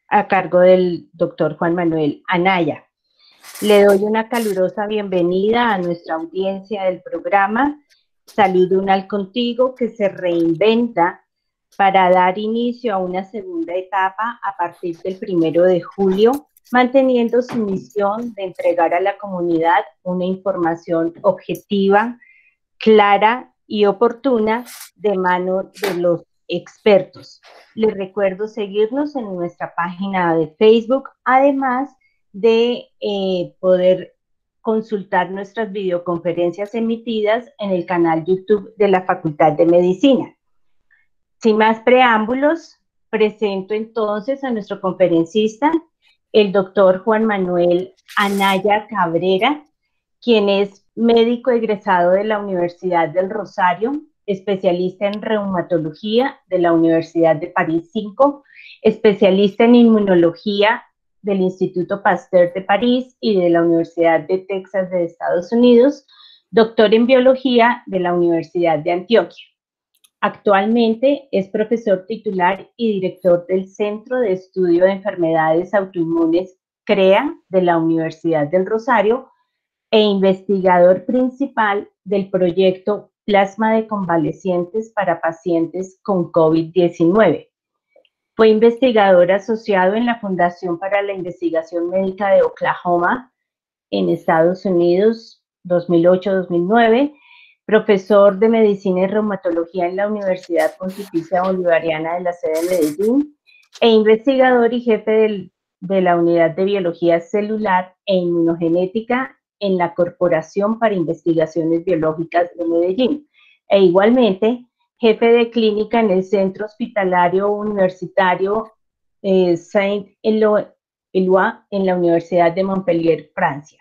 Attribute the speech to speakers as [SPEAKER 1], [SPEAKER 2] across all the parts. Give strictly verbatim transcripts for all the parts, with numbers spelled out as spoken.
[SPEAKER 1] a cargo del doctor Juan Manuel Anaya. Le doy una calurosa bienvenida a nuestra audiencia del programa Salud Unal Contigo, que se reinventa para dar inicio a una segunda etapa a partir del primero de julio, manteniendo su misión de entregar a la comunidad una información objetiva, clara y oportuna de mano de los expertos. Les recuerdo seguirnos en nuestra página de Facebook, además de eh, poder consultar nuestras videoconferencias emitidas en el canal YouTube de la Facultad de Medicina. Sin más preámbulos, presento entonces a nuestro conferencista, el doctor Juan Manuel Anaya Cabrera, quien es médico egresado de la Universidad del Rosario, especialista en reumatología de la Universidad de París cinco, especialista en inmunología del Instituto Pasteur de París y de la Universidad de Texas de Estados Unidos, doctor en biología de la Universidad de Antioquia. Actualmente es profesor titular y director del Centro de Estudio de Enfermedades Autoinmunes CREA de la Universidad del Rosario e investigador principal del proyecto Plasma de Convalecientes para Pacientes con COVID diecinueve. Fue investigador asociado en la Fundación para la Investigación Médica de Oklahoma en Estados Unidos dos mil ocho a dos mil nueve, profesor de Medicina y Reumatología en la Universidad Pontificia Bolivariana de la sede de Medellín e investigador y jefe del, de la Unidad de Biología Celular e Inmunogenética en la Corporación para Investigaciones Biológicas de Medellín, e igualmente jefe de clínica en el Centro Hospitalario Universitario eh, Saint-Éloi en la Universidad de Montpellier, Francia.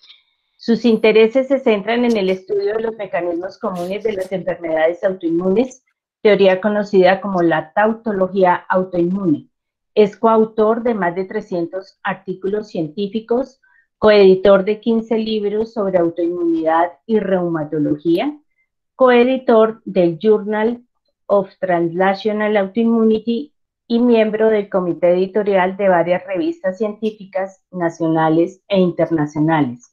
[SPEAKER 1] Sus intereses se centran en el estudio de los mecanismos comunes de las enfermedades autoinmunes, teoría conocida como la tautología autoinmune. Es coautor de más de trescientos artículos científicos, coeditor de quince libros sobre autoinmunidad y reumatología, coeditor del Journal of Translational Autoimmunity y miembro del comité editorial de varias revistas científicas nacionales e internacionales.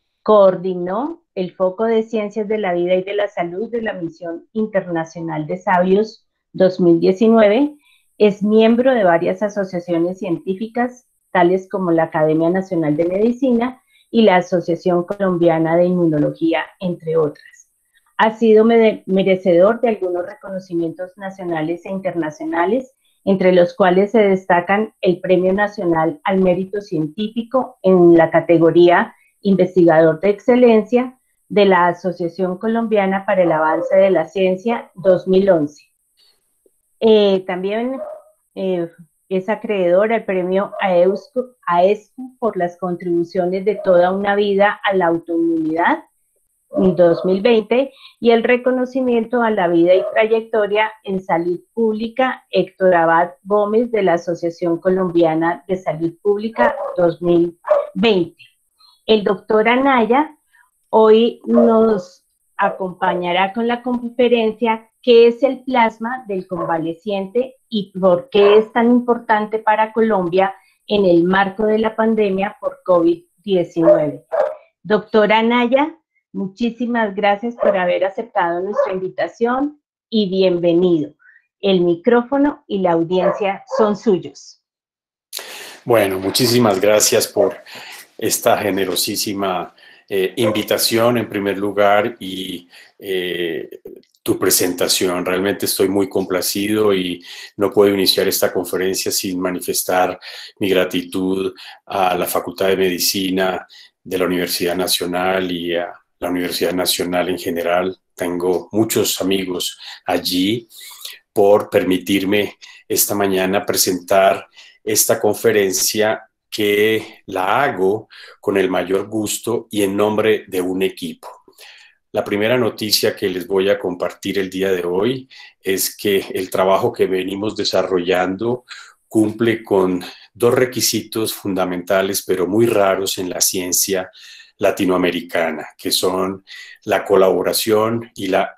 [SPEAKER 1] Coordinó el Foco de Ciencias de la Vida y de la Salud de la Misión Internacional de Sabios dos mil diecinueve, es miembro de varias asociaciones científicas, tales como la Academia Nacional de Medicina y la Asociación Colombiana de Inmunología, entre otras. Ha sido merecedor de algunos reconocimientos nacionales e internacionales, entre los cuales se destacan el Premio Nacional al Mérito Científico en la categoría Investigador de Excelencia de la Asociación Colombiana para el Avance de la Ciencia dos mil once. Eh, también eh, es acreedor al premio AESCO, AESCO por las contribuciones de toda una vida a la autoinmunidad en dos mil veinte y el reconocimiento a la vida y trayectoria en salud pública Héctor Abad Gómez de la Asociación Colombiana de Salud Pública dos mil veinte. El doctor Anaya hoy nos acompañará con la conferencia ¿Qué es el plasma del convaleciente y por qué es tan importante para Colombia en el marco de la pandemia por COVID diecinueve? Doctor Anaya, muchísimas gracias por haber aceptado nuestra invitación y bienvenido. El micrófono y la audiencia son suyos.
[SPEAKER 2] Bueno, muchísimas gracias por esta generosísima eh, invitación en primer lugar y eh, tu presentación. Realmente estoy muy complacido y no puedo iniciar esta conferencia sin manifestar mi gratitud a la Facultad de Medicina de la Universidad Nacional y a la Universidad Nacional en general. Tengo muchos amigos allí por permitirme esta mañana presentar esta conferencia que la hago con el mayor gusto y en nombre de un equipo. La primera noticia que les voy a compartir el día de hoy es que el trabajo que venimos desarrollando cumple con dos requisitos fundamentales, pero muy raros en la ciencia latinoamericana, que son la colaboración y la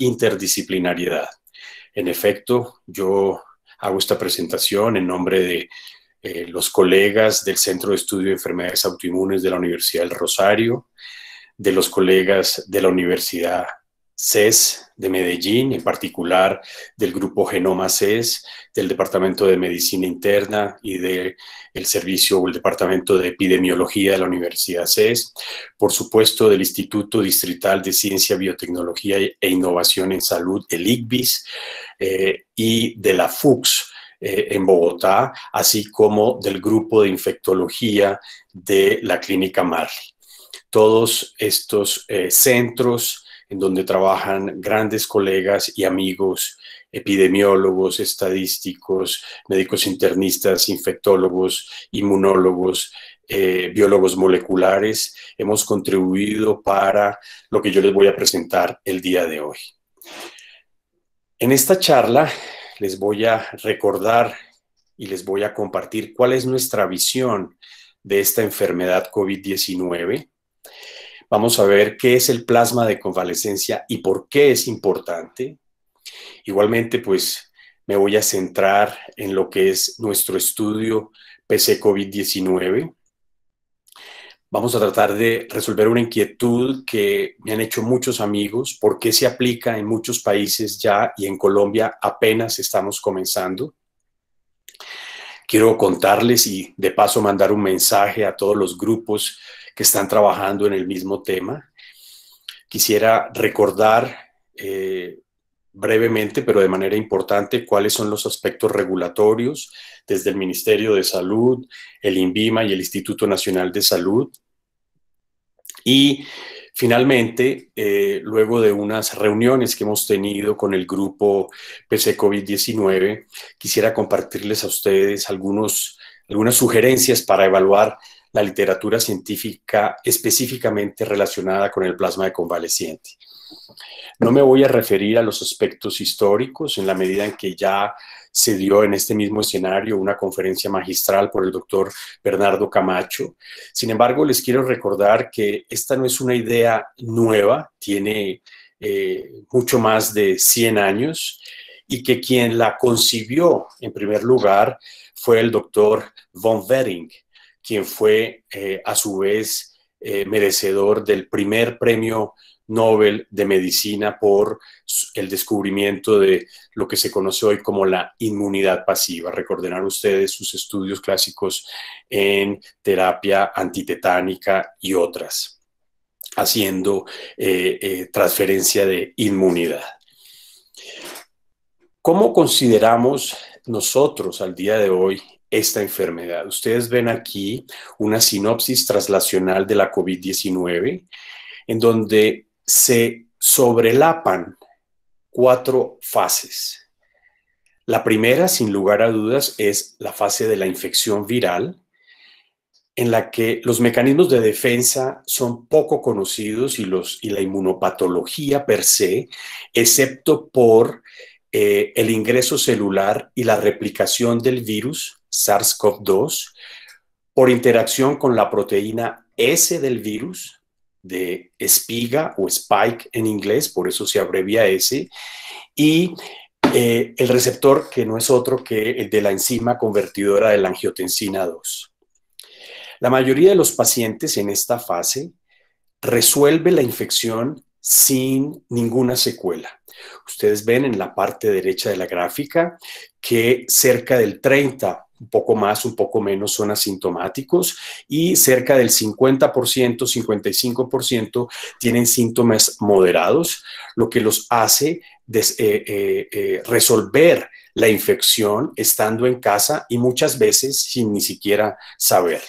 [SPEAKER 2] interdisciplinariedad. En efecto, yo hago esta presentación en nombre de eh, los colegas del Centro de Estudio de Enfermedades Autoinmunes de la Universidad del Rosario, de los colegas de la Universidad C E S de Medellín, en particular del grupo Genoma C E S, del Departamento de Medicina Interna y del Servicio o el Departamento de Epidemiología de la Universidad C E S, por supuesto del Instituto Distrital de Ciencia, Biotecnología e Innovación en Salud, el I C B I S, eh, y de la F U C S eh, en Bogotá, así como del grupo de infectología de la Clínica Marley. Todos estos eh, centros en donde trabajan grandes colegas y amigos, epidemiólogos, estadísticos, médicos internistas, infectólogos, inmunólogos, eh, biólogos moleculares, hemos contribuido para lo que yo les voy a presentar el día de hoy. En esta charla les voy a recordar y les voy a compartir cuál es nuestra visión de esta enfermedad COVID diecinueve. Vamos a ver qué es el plasma de convalescencia y por qué es importante. Igualmente, pues, me voy a centrar en lo que es nuestro estudio P C COVID diecinueve. Vamos a tratar de resolver una inquietud que me han hecho muchos amigos, por qué se aplica en muchos países ya y en Colombia apenas estamos comenzando. Quiero contarles y de paso mandar un mensaje a todos los grupos que están trabajando en el mismo tema. Quisiera recordar eh, brevemente, pero de manera importante, cuáles son los aspectos regulatorios desde el Ministerio de Salud, el INVIMA y el Instituto Nacional de Salud. Y finalmente, eh, luego de unas reuniones que hemos tenido con el grupo P C COVID diecinueve, quisiera compartirles a ustedes algunos, algunas sugerencias para evaluar la literatura científica específicamente relacionada con el plasma de convaleciente. No me voy a referir a los aspectos históricos en la medida en que ya se dio en este mismo escenario una conferencia magistral por el doctor Bernardo Camacho. Sin embargo, les quiero recordar que esta no es una idea nueva, tiene eh, mucho más de cien años y que quien la concibió en primer lugar fue el doctor von Behring, quien fue eh, a su vez eh, merecedor del primer premio Nobel de Medicina por el descubrimiento de lo que se conoce hoy como la inmunidad pasiva. Recordarán ustedes sus estudios clásicos en terapia antitetánica y otras, haciendo eh, eh, transferencia de inmunidad. ¿Cómo consideramos nosotros al día de hoy esta enfermedad? Ustedes ven aquí una sinopsis traslacional de la COVID diecinueve, en donde se sobrelapan cuatro fases. La primera, sin lugar a dudas, es la fase de la infección viral, en la que los mecanismos de defensa son poco conocidos y, los, y la inmunopatología per se, excepto por eh, el ingreso celular y la replicación del virus SARS CoV dos, por interacción con la proteína S del virus, de espiga o spike en inglés, por eso se abrevia S, y eh, el receptor que no es otro que el de la enzima convertidora de la angiotensina dos. La mayoría de los pacientes en esta fase resuelve la infección sin ninguna secuela. Ustedes ven en la parte derecha de la gráfica que cerca del treinta, un poco más, un poco menos, son asintomáticos y cerca del cincuenta por ciento, cincuenta y cinco por ciento tienen síntomas moderados, lo que los hace des, eh, eh, eh, resolver la infección estando en casa y muchas veces sin ni siquiera saberlo.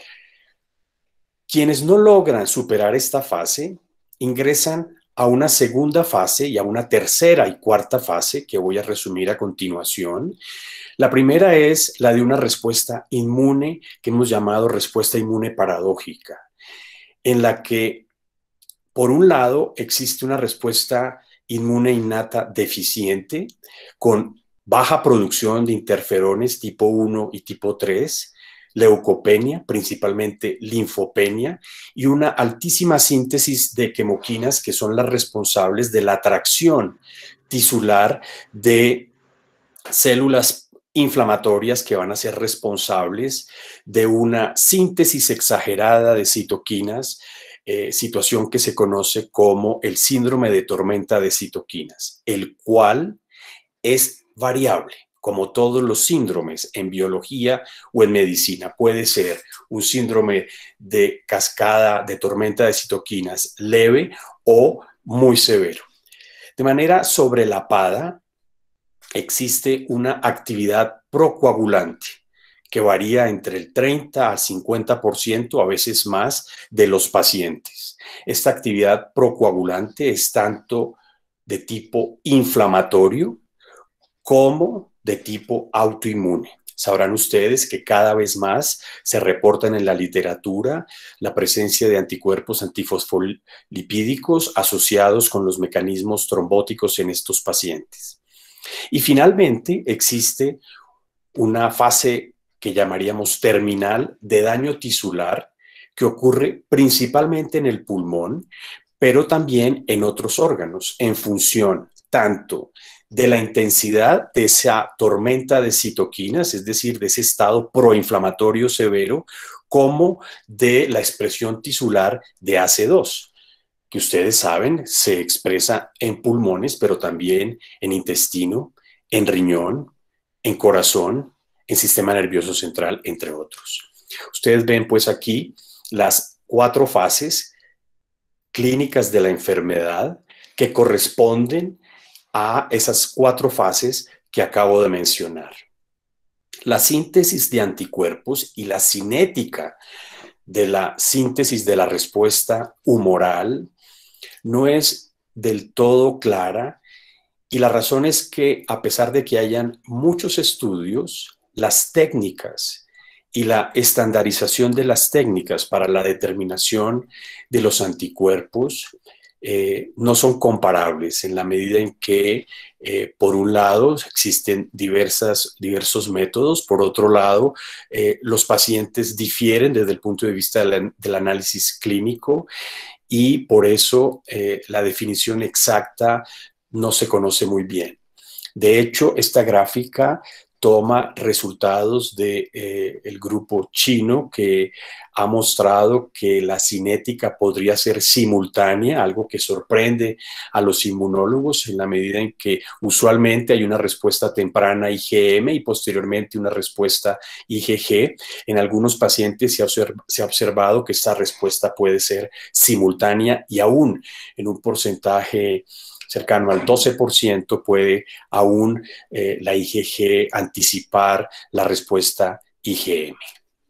[SPEAKER 2] Quienes no logran superar esta fase ingresan a una segunda fase y a una tercera y cuarta fase que voy a resumir a continuación. La primera es la de una respuesta inmune que hemos llamado respuesta inmune paradójica, en la que, por un lado, existe una respuesta inmune innata deficiente con baja producción de interferones tipo uno y tipo tres, leucopenia, principalmente linfopenia, y una altísima síntesis de quemoquinas que son las responsables de la atracción tisular de células inflamatorias que van a ser responsables de una síntesis exagerada de citoquinas, eh, situación que se conoce como el síndrome de tormenta de citoquinas, el cual es variable, como todos los síndromes en biología o en medicina. Puede ser un síndrome de cascada, de tormenta de citoquinas leve o muy severo. De manera sobrelapada, existe una actividad procoagulante que varía entre el treinta al cincuenta por ciento, a veces más, de los pacientes. Esta actividad procoagulante es tanto de tipo inflamatorio como de tipo autoinmune. Sabrán ustedes que cada vez más se reportan en la literatura la presencia de anticuerpos antifosfolipídicos asociados con los mecanismos trombóticos en estos pacientes. Y finalmente existe una fase que llamaríamos terminal de daño tisular que ocurre principalmente en el pulmón, pero también en otros órganos, en función tanto de la intensidad de esa tormenta de citoquinas, es decir, de ese estado proinflamatorio severo, como de la expresión tisular de A C dos, que ustedes saben se expresa en pulmones, pero también en intestino, en riñón, en corazón, en sistema nervioso central, entre otros. Ustedes ven pues aquí las cuatro fases clínicas de la enfermedad que corresponden a esas cuatro fases que acabo de mencionar. La síntesis de anticuerpos y la cinética de la síntesis de la respuesta humoral no es del todo clara, y la razón es que, a pesar de que hayan muchos estudios, las técnicas y la estandarización de las técnicas para la determinación de los anticuerpos Eh, no son comparables en la medida en que, eh, por un lado, existen diversas, diversos métodos, por otro lado, eh, los pacientes difieren desde el punto de vista de la, del análisis clínico, y por eso eh, la definición exacta no se conoce muy bien. De hecho, esta gráfica toma resultados del de, eh, grupo chino, que ha mostrado que la cinética podría ser simultánea, algo que sorprende a los inmunólogos en la medida en que usualmente hay una respuesta temprana I G M y posteriormente una respuesta I G G. En algunos pacientes se ha, se ha observado que esta respuesta puede ser simultánea, y aún en un porcentaje cercano al doce por ciento puede aún eh, la I G G anticipar la respuesta I G M.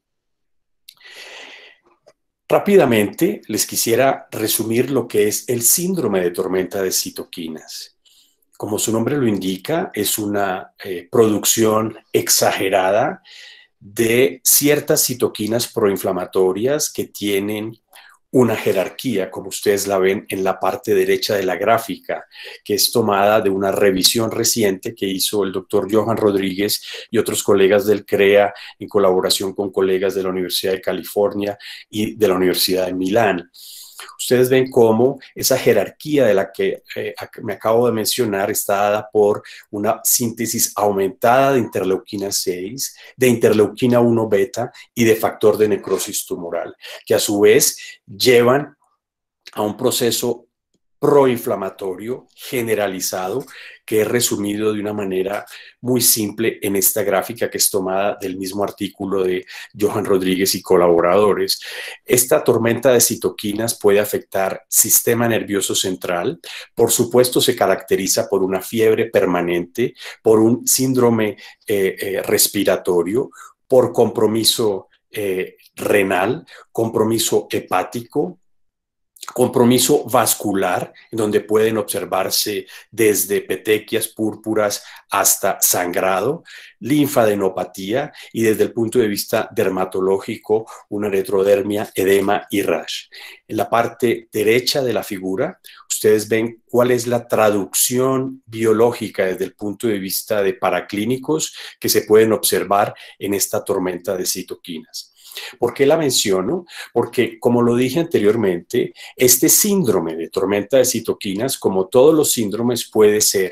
[SPEAKER 2] Rápidamente les quisiera resumir lo que es el síndrome de tormenta de citoquinas. Como su nombre lo indica, es una eh, producción exagerada de ciertas citoquinas proinflamatorias que tienen una jerarquía, como ustedes la ven en la parte derecha de la gráfica, que es tomada de una revisión reciente que hizo el doctor Johan Rodríguez y otros colegas del CREA en colaboración con colegas de la Universidad de California y de la Universidad de Milán. Ustedes ven cómo esa jerarquía de la que eh, me acabo de mencionar está dada por una síntesis aumentada de interleuquina seis, de interleuquina uno beta y de factor de necrosis tumoral, que a su vez llevan a un proceso proinflamatorio generalizado, que es resumido de una manera muy simple en esta gráfica que es tomada del mismo artículo de Johan Rodríguez y colaboradores. Esta tormenta de citoquinas puede afectar sistema nervioso central. Por supuesto, se caracteriza por una fiebre permanente, por un síndrome eh, eh, respiratorio, por compromiso eh, renal, compromiso hepático, compromiso vascular, en donde pueden observarse desde petequias púrpuras hasta sangrado, linfadenopatía y, desde el punto de vista dermatológico, una electrodermia, edema y rash. En la parte derecha de la figura, ustedes ven cuál es la traducción biológica desde el punto de vista de paraclínicos que se pueden observar en esta tormenta de citoquinas. ¿Por qué la menciono? Porque, como lo dije anteriormente, este síndrome de tormenta de citoquinas, como todos los síndromes, puede ser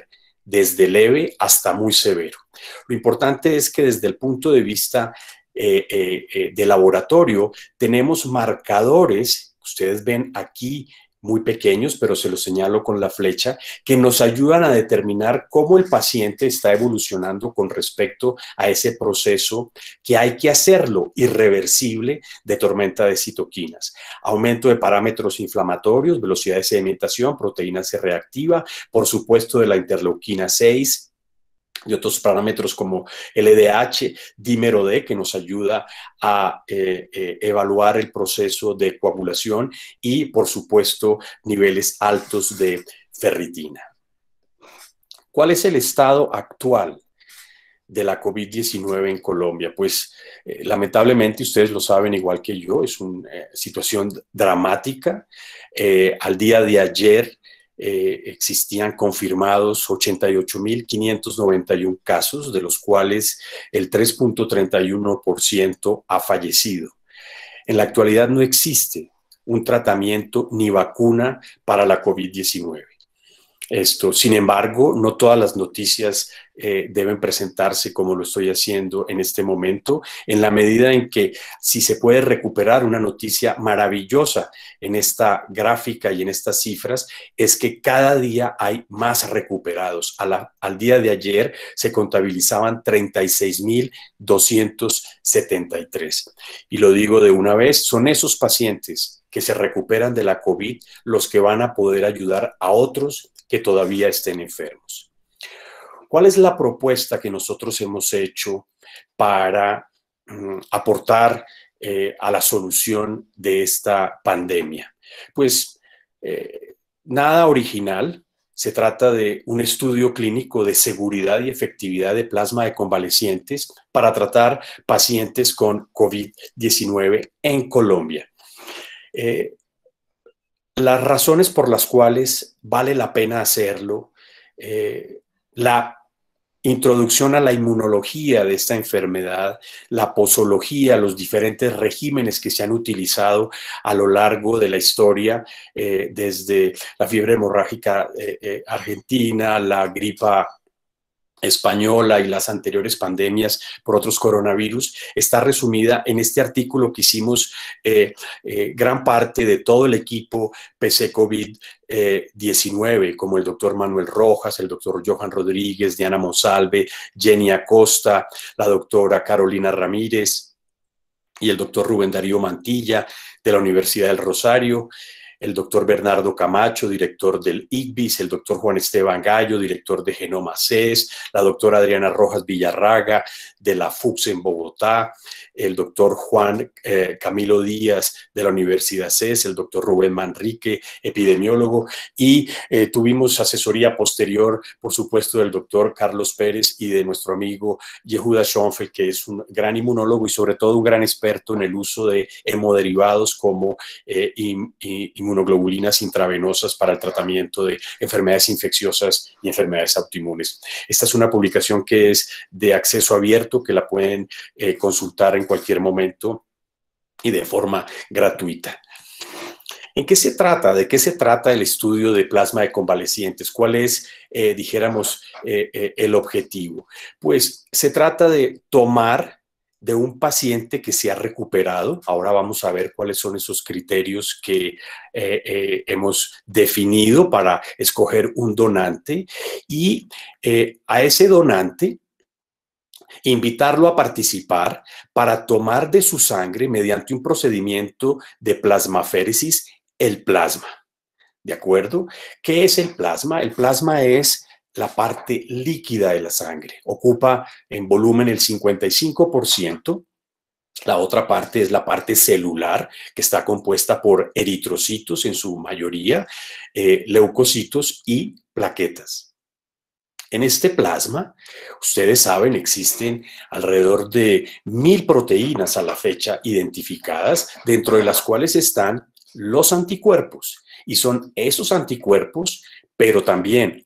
[SPEAKER 2] desde leve hasta muy severo. Lo importante es que desde el punto de vista eh, eh, eh, de laboratorio tenemos marcadores, ustedes ven aquí, muy pequeños, pero se los señalo con la flecha, que nos ayudan a determinar cómo el paciente está evolucionando con respecto a ese proceso que hay que hacerlo irreversible de tormenta de citoquinas. Aumento de parámetros inflamatorios, velocidad de sedimentación, proteína C reactiva, por supuesto de la interleuquina seis, y otros parámetros como L D H, dímero D, que nos ayuda a eh, eh, evaluar el proceso de coagulación y, por supuesto, niveles altos de ferritina. ¿Cuál es el estado actual de la COVID diecinueve en Colombia? Pues eh, lamentablemente, ustedes lo saben igual que yo, es una eh, situación dramática. Eh, al día de ayer, Eh, existían confirmados ochenta y ocho mil quinientos noventa y uno casos, de los cuales el tres punto treinta y uno por ciento ha fallecido. En la actualidad no existe un tratamiento ni vacuna para la COVID diecinueve. Esto, sin embargo, no todas las noticias eh, deben presentarse como lo estoy haciendo en este momento, en la medida en que si se puede recuperar una noticia maravillosa en esta gráfica y en estas cifras, es que cada día hay más recuperados. A la, al día de ayer se contabilizaban treinta y seis mil doscientos setenta y tres. Y lo digo de una vez, son esos pacientes que se recuperan de la COVID los que van a poder ayudar a otros que todavía estén enfermos. ¿Cuál es la propuesta que nosotros hemos hecho para um, aportar eh, a la solución de esta pandemia? Pues eh, nada original. Se trata de un estudio clínico de seguridad y efectividad de plasma de convalecientes para tratar pacientes con COVID diecinueve en Colombia. Eh, Las razones por las cuales vale la pena hacerlo, eh, la introducción a la inmunología de esta enfermedad, la posología, los diferentes regímenes que se han utilizado a lo largo de la historia, eh, desde la fiebre hemorrágica eh, eh, argentina, la gripa española y las anteriores pandemias por otros coronavirus, está resumida en este artículo que hicimos eh, eh, gran parte de todo el equipo P C COVID diecinueve, como el doctor Manuel Rojas, el doctor Johan Rodríguez, Diana Monsalve, Jenny Acosta, la doctora Carolina Ramírez y el doctor Rubén Darío Mantilla de la Universidad del Rosario, el doctor Bernardo Camacho, director del I C B I S, el doctor Juan Esteban Gallo, director de Genoma C E S, la doctora Adriana Rojas Villarraga, de la F U C S en Bogotá, el doctor Juan eh, Camilo Díaz, de la Universidad C E S, el doctor Rubén Manrique, epidemiólogo, y eh, tuvimos asesoría posterior, por supuesto, del doctor Carlos Pérez y de nuestro amigo Yehuda Schoenfeld, que es un gran inmunólogo y sobre todo un gran experto en el uso de hemoderivados como eh, im, im, inmunoglobulinas intravenosas para el tratamiento de enfermedades infecciosas y enfermedades autoinmunes. Esta es una publicación que es de acceso abierto, que la pueden eh, consultar en cualquier momento y de forma gratuita. ¿En qué se trata? ¿De qué se trata el estudio de plasma de convalecientes? ¿Cuál es, eh, dijéramos, eh, eh, el objetivo? Pues se trata de tomar de un paciente que se ha recuperado. Ahora vamos a ver cuáles son esos criterios que eh, eh, hemos definido para escoger un donante y eh, a ese donante invitarlo a participar para tomar de su sangre mediante un procedimiento de plasmaféresis el plasma. ¿De acuerdo? ¿Qué es el plasma? El plasma es la parte líquida de la sangre. Ocupa en volumen el cincuenta y cinco por ciento. La otra parte es la parte celular, que está compuesta por eritrocitos en su mayoría, eh, leucocitos y plaquetas. En este plasma, ustedes saben, existen alrededor de mil proteínas a la fecha identificadas, dentro de las cuales están los anticuerpos. Y son esos anticuerpos, pero también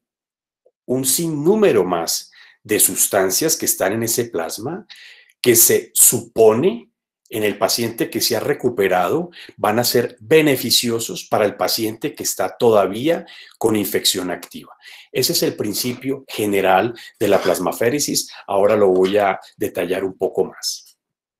[SPEAKER 2] un sinnúmero más de sustancias que están en ese plasma que se supone en el paciente que se ha recuperado van a ser beneficiosos para el paciente que está todavía con infección activa. Ese es el principio general de la plasmaféresis. Ahora lo voy a detallar un poco más.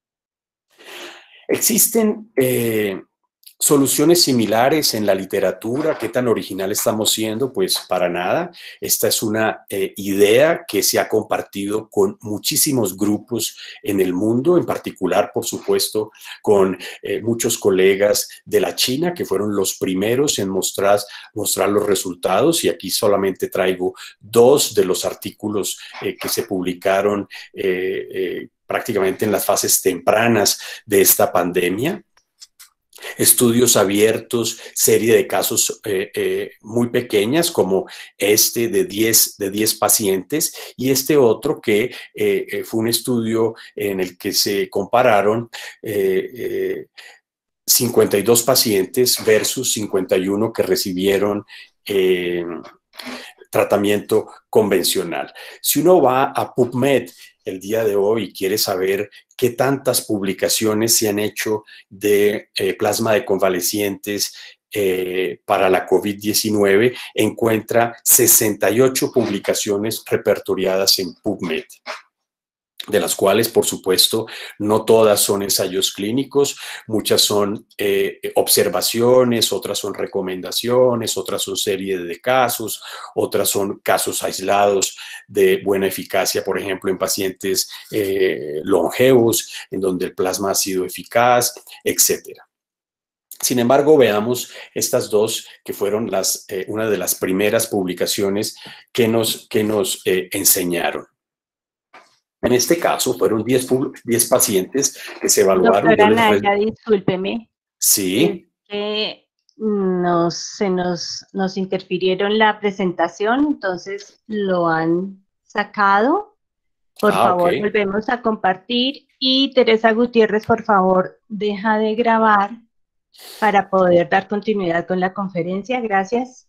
[SPEAKER 2] Existen eh, soluciones similares en la literatura. ¿Qué tan original estamos siendo? Pues para nada. Esta es una eh, idea que se ha compartido con muchísimos grupos en el mundo, en particular, por supuesto, con eh, muchos colegas de la China, que fueron los primeros en mostrar, mostrar los resultados. Y aquí solamente traigo dos de los artículos eh, que se publicaron eh, eh, prácticamente en las fases tempranas de esta pandemia. Estudios abiertos, serie de casos eh, eh, muy pequeñas como este de diez, de diez pacientes y este otro que eh, fue un estudio en el que se compararon eh, eh, cincuenta y dos pacientes versus cincuenta y uno que recibieron eh, tratamiento convencional. Si uno va a PubMed el día de hoy y quiere saber qué tantas publicaciones se han hecho de eh, plasma de convalecientes eh, para la COVID diecinueve, encuentra sesenta y ocho publicaciones repertoriadas en PubMed, de las cuales, por supuesto, no todas son ensayos clínicos, muchas son eh, observaciones, otras son recomendaciones, otras son series de casos, otras son casos aislados de buena eficacia, por ejemplo, en pacientes eh, longevos, en donde el plasma ha sido eficaz, etcétera. Sin embargo, veamos estas dos que fueron las, eh, una de las primeras publicaciones que nos, que nos eh, enseñaron. En este caso, fueron diez, diez pacientes que se evaluaron.
[SPEAKER 1] Doctora Anaya, discúlpeme.
[SPEAKER 2] Sí.
[SPEAKER 1] Es que nos, se nos, nos interfirieron la presentación, entonces lo han sacado. Por
[SPEAKER 2] ah,
[SPEAKER 1] favor,
[SPEAKER 2] okay.
[SPEAKER 1] Volvemos a compartir. Y Teresa Gutiérrez, por favor, deja de grabar para poder dar continuidad con la conferencia. Gracias.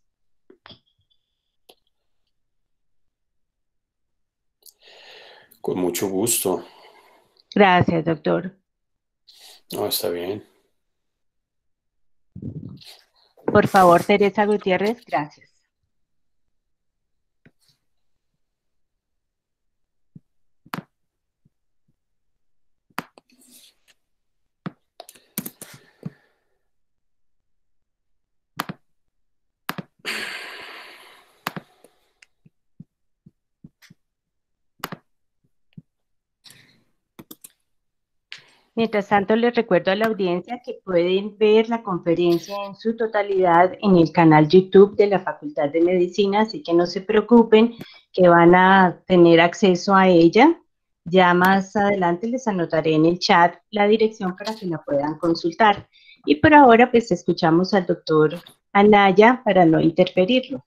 [SPEAKER 2] Con mucho gusto.
[SPEAKER 1] Gracias, doctor.
[SPEAKER 2] No, está bien.
[SPEAKER 1] Por favor, Teresa Gutiérrez, gracias. Mientras tanto, les recuerdo a la audiencia que pueden ver la conferencia en su totalidad en el canal YouTube de la Facultad de Medicina, así que no se preocupen que van a tener acceso a ella. Ya más adelante les anotaré en el chat la dirección para que la puedan consultar. Y por ahora, pues escuchamos al doctor Anaya para no interferirlo.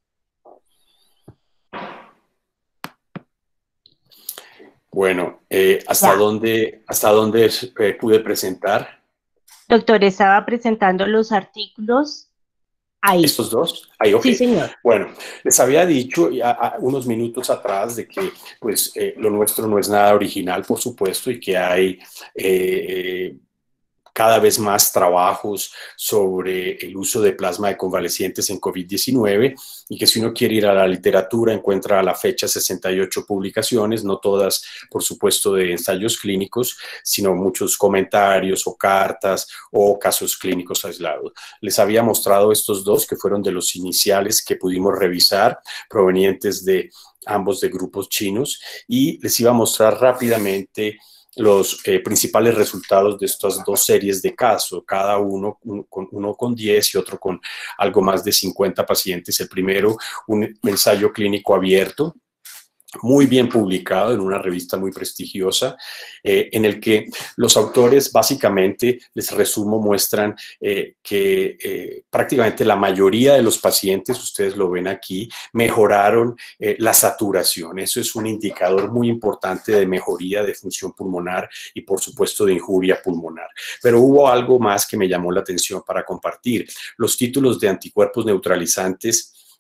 [SPEAKER 2] Bueno, eh, ¿hasta,
[SPEAKER 1] ya.
[SPEAKER 2] dónde, ¿hasta dónde eh, pude presentar?
[SPEAKER 1] Doctor, estaba presentando los artículos ahí.
[SPEAKER 2] ¿Estos dos? Ahí, ok.
[SPEAKER 1] Sí, señor.
[SPEAKER 2] Bueno, les había dicho ya, a, unos minutos atrás de que pues, eh, lo nuestro no es nada original, por supuesto, y que hay eh, cada vez más trabajos sobre el uso de plasma de convalecientes en COVID diecinueve y que si uno quiere ir a la literatura encuentra a la fecha sesenta y ocho publicaciones, no todas, por supuesto, de ensayos clínicos, sino muchos comentarios o cartas o casos clínicos aislados. Les había mostrado estos dos que fueron de los iniciales que pudimos revisar, provenientes de ambos de grupos chinos, y les iba a mostrar rápidamente los eh, principales resultados de estas dos series de casos, cada uno un, con, uno con diez y otro con algo más de cincuenta pacientes. El primero, un ensayo clínico abierto, muy bien publicado en una revista muy prestigiosa, eh, en el que los autores básicamente, les resumo, muestran eh, que eh, prácticamente la mayoría de los pacientes, ustedes lo ven aquí, mejoraron eh, la saturación. Eso es un indicador muy importante de mejoría de función pulmonar y, por supuesto, de injuria pulmonar. Pero hubo algo más que me llamó la atención para compartir. Los títulos de anticuerpos neutralizantes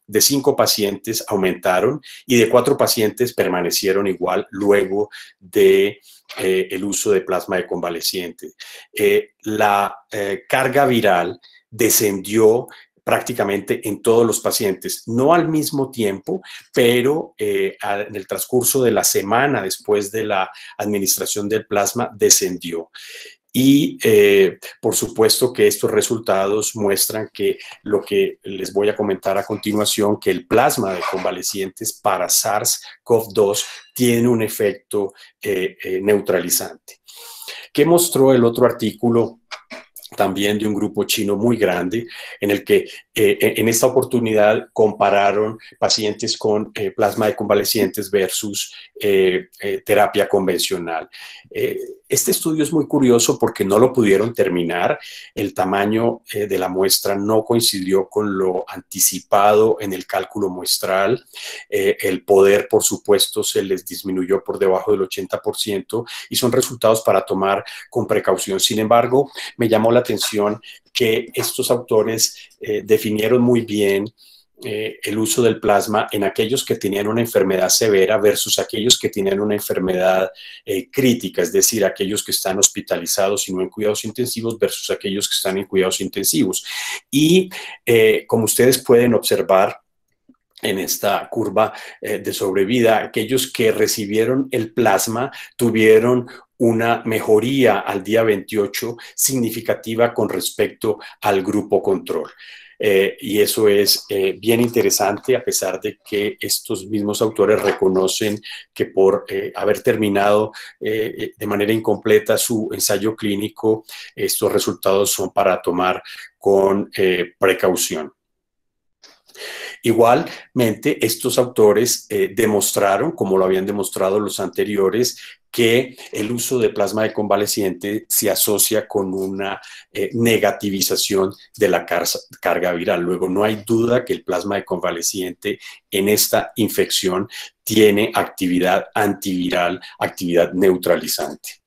[SPEAKER 2] de cinco pacientes aumentaron y de cuatro pacientes permanecieron igual luego de eh, el uso de plasma de convaleciente. Eh, la eh, carga viral descendió prácticamente en todos los pacientes, no al mismo tiempo, pero eh, en el transcurso de la semana después de la administración del plasma descendió. Y eh, por supuesto que estos resultados muestran que lo que les voy a comentar a continuación, que el plasma de convalecientes para SARS CoV dos tiene un efecto eh, eh, neutralizante. ¿Qué mostró el otro artículo? También de un grupo chino muy grande, en el que eh, en esta oportunidad compararon pacientes con eh, plasma de convalecientes versus eh, eh, terapia convencional. Eh, este estudio es muy curioso porque no lo pudieron terminar. El tamaño eh, de la muestra no coincidió con lo anticipado en el cálculo muestral. Eh, el poder, por supuesto, se les disminuyó por debajo del ochenta por ciento y son resultados para tomar con precaución. Sin embargo, me llamó la atención que estos autores eh, definieron muy bien eh, el uso del plasma en aquellos que tenían una enfermedad severa versus aquellos que tenían una enfermedad eh, crítica, es decir, aquellos que están hospitalizados y no en cuidados intensivos versus aquellos que están en cuidados intensivos. Y eh, como ustedes pueden observar en esta curva eh, de sobrevida, aquellos que recibieron el plasma tuvieron una mejoría al día veintiocho significativa con respecto al grupo control. Eh, y eso es eh, bien interesante, a pesar de que estos mismos autores reconocen que por eh, haber terminado eh, de manera incompleta su ensayo clínico, estos resultados son para tomar con eh, precaución. Igualmente, estos autores eh, demostraron, como lo habían demostrado los anteriores, que el uso de plasma de convaleciente se asocia con una eh, negativización de la car carga viral. Luego, no hay duda que el plasma de convaleciente en esta infección tiene actividad antiviral, actividad neutralizante.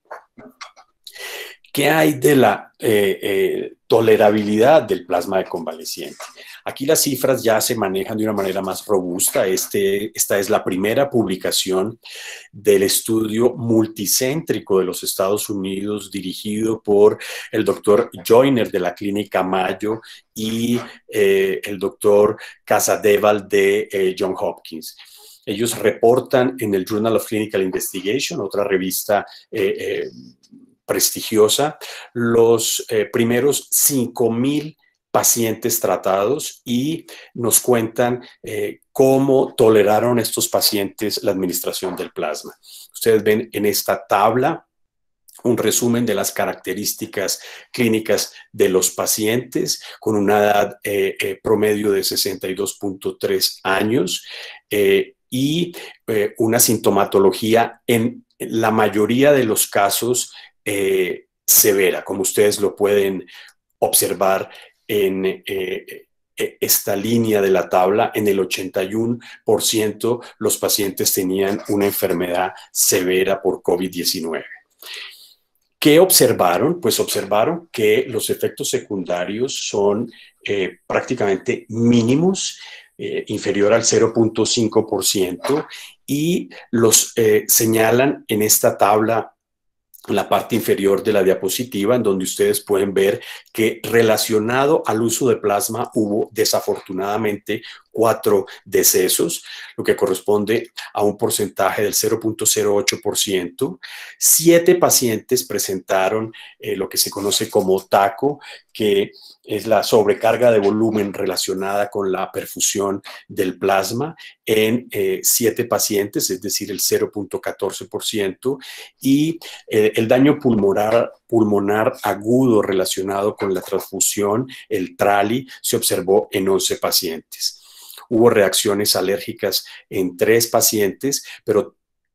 [SPEAKER 2] ¿Qué hay de la eh, eh, tolerabilidad del plasma de convaleciente? Aquí las cifras ya se manejan de una manera más robusta. Este, esta es la primera publicación del estudio multicéntrico de los Estados Unidos dirigido por el doctor Joyner de la Clínica Mayo y eh, el doctor Casadeval de eh, Johns Hopkins. Ellos reportan en el Journal of Clinical Investigation, otra revista eh, eh, prestigiosa, los eh, primeros cinco mil pacientes tratados y nos cuentan eh, cómo toleraron estos pacientes la administración del plasma. Ustedes ven en esta tabla un resumen de las características clínicas de los pacientes con una edad eh, eh, promedio de sesenta y dos punto tres años eh, y eh, una sintomatología en la mayoría de los casos Eh, severa, como ustedes lo pueden observar en eh, esta línea de la tabla. En el ochenta y uno por ciento los pacientes tenían una enfermedad severa por COVID diecinueve. ¿Qué observaron? Pues observaron que los efectos secundarios son eh, prácticamente mínimos, eh, inferior al cero punto cinco por ciento, y los eh, señalan en esta tabla la parte inferior de la diapositiva, en donde ustedes pueden ver que relacionado al uso de plasma hubo desafortunadamente cuatro decesos, lo que corresponde a un porcentaje del cero punto cero ocho por ciento. Siete pacientes presentaron eh, lo que se conoce como TACO, que es la sobrecarga de volumen relacionada con la perfusión del plasma en eh, siete pacientes, es decir, el cero punto catorce por ciento, y eh, el daño pulmonar, pulmonar agudo relacionado con la transfusión, el TRALI, se observó en once pacientes. Hubo reacciones alérgicas en tres pacientes, pero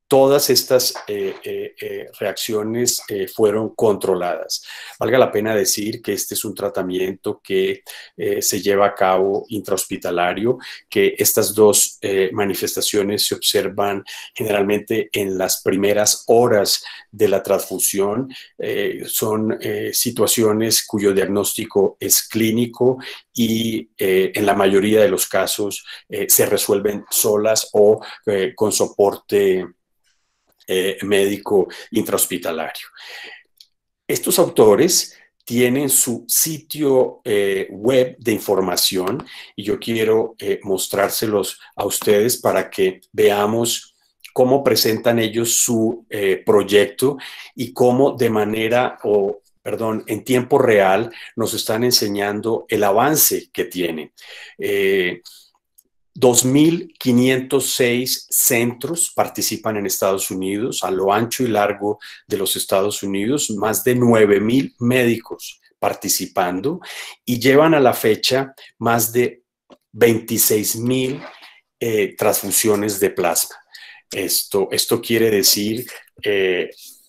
[SPEAKER 2] todas estas eh, eh, eh, reacciones eh, fueron controladas. Valga la pena decir que este es un tratamiento que eh, se lleva a cabo intrahospitalario, que estas dos eh, manifestaciones se observan generalmente en las primeras horas de la transfusión. Eh, son eh, situaciones cuyo diagnóstico es clínico y eh, en la mayoría de los casos eh, se resuelven solas o eh, con soporte Eh, médico intrahospitalario. Estos autores tienen su sitio eh, web de información y yo quiero eh, mostrárselos a ustedes para que veamos cómo presentan ellos su eh, proyecto y cómo de manera o perdón, en tiempo real nos están enseñando el avance que tienen. Eh, dos mil quinientos seis centros participan en Estados Unidos, a lo ancho y largo de los Estados Unidos, más de nueve mil médicos participando y llevan a la fecha más de veintiséis mil eh, transfusiones de plasma. Esto, esto quiere decir eh,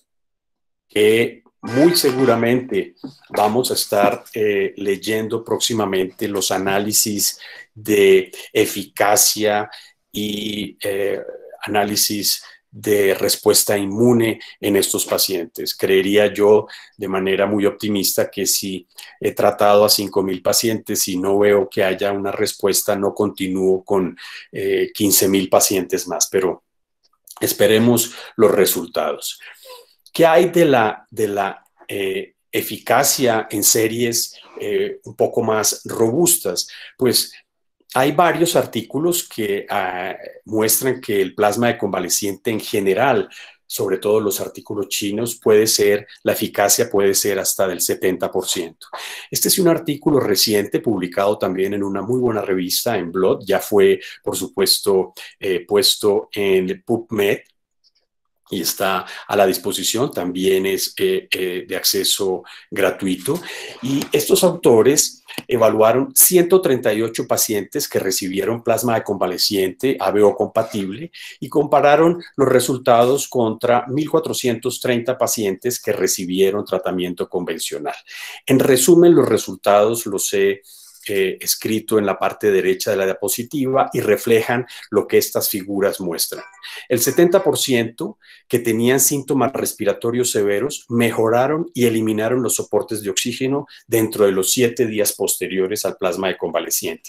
[SPEAKER 2] que muy seguramente vamos a estar eh, leyendo próximamente los análisis de eficacia y eh, análisis de respuesta inmune en estos pacientes. Creería yo de manera muy optimista que si he tratado a cinco mil pacientes y no veo que haya una respuesta, no continúo con eh, quince mil pacientes más, pero esperemos los resultados. ¿Qué hay de la, de la eh, eficacia en series eh, un poco más robustas? Pues hay varios artículos que uh, muestran que el plasma de convaleciente en general, sobre todo los artículos chinos, puede ser, la eficacia puede ser hasta del setenta por ciento. Este es un artículo reciente publicado también en una muy buena revista, en Blood, ya fue, por supuesto, eh, puesto en PubMed, y está a la disposición, también es eh, eh, de acceso gratuito. Y estos autores evaluaron ciento treinta y ocho pacientes que recibieron plasma de convaleciente A B O compatible y compararon los resultados contra mil cuatrocientos treinta pacientes que recibieron tratamiento convencional. En resumen, los resultados los he Eh, escrito en la parte derecha de la diapositiva y reflejan lo que estas figuras muestran. El setenta por ciento que tenían síntomas respiratorios severos mejoraron y eliminaron los soportes de oxígeno dentro de los siete días posteriores al plasma de convaleciente.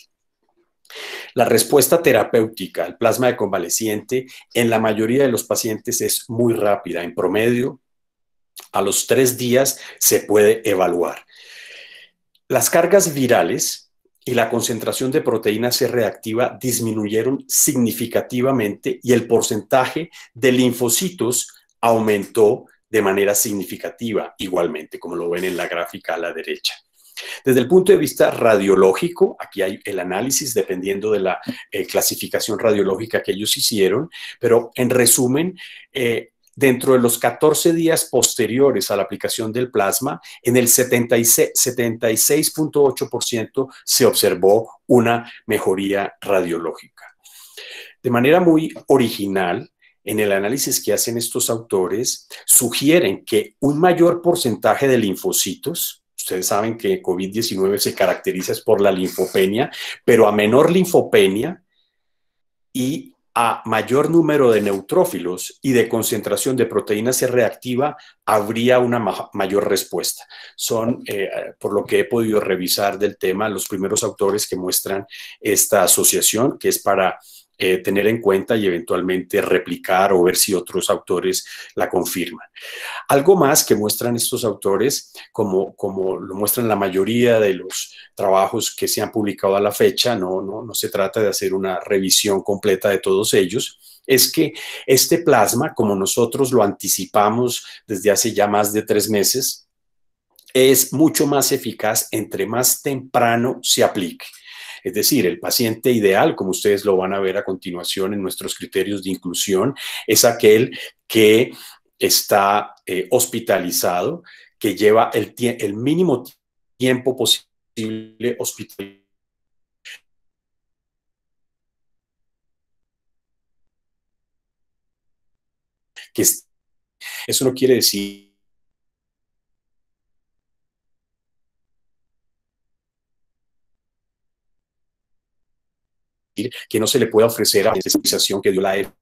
[SPEAKER 2] La respuesta terapéutica al plasma de convaleciente en la mayoría de los pacientes es muy rápida. En promedio, a los tres días se puede evaluar. Las cargas virales y la concentración de proteína C reactiva disminuyeron significativamente y el porcentaje de linfocitos aumentó de manera significativa igualmente, como lo ven en la gráfica a la derecha. Desde el punto de vista radiológico, aquí hay el análisis dependiendo de la eh, clasificación radiológica que ellos hicieron, pero en resumen, eh, dentro de los catorce días posteriores a la aplicación del plasma, en el setenta y seis punto ocho por ciento se observó una mejoría radiológica. De manera muy original, en el análisis que hacen estos autores, sugieren que un mayor porcentaje de linfocitos, ustedes saben que COVID diecinueve se caracteriza por la linfopenia, pero a menor linfopenia y a mayor número de neutrófilos y de concentración de proteína C reactiva, habría una ma mayor respuesta. Son, eh, por lo que he podido revisar del tema, los primeros autores que muestran esta asociación, que es para eh, tener en cuenta y eventualmente replicar o ver si otros autores la confirman. Algo más que muestran estos autores, como, como lo muestran la mayoría de los trabajos que se han publicado a la fecha, no, no, no se trata de hacer una revisión completa de todos ellos, es que este plasma, como nosotros lo anticipamos desde hace ya más de tres meses, es mucho más eficaz entre más temprano se aplique. Es decir, el paciente ideal, como ustedes lo van a ver a continuación en nuestros criterios de inclusión, es aquel que está eh, hospitalizado, que lleva el, el mínimo tiempo posible hospitalizado. que es, eso no quiere decir que no se le pueda ofrecer a la especialización que dio la E F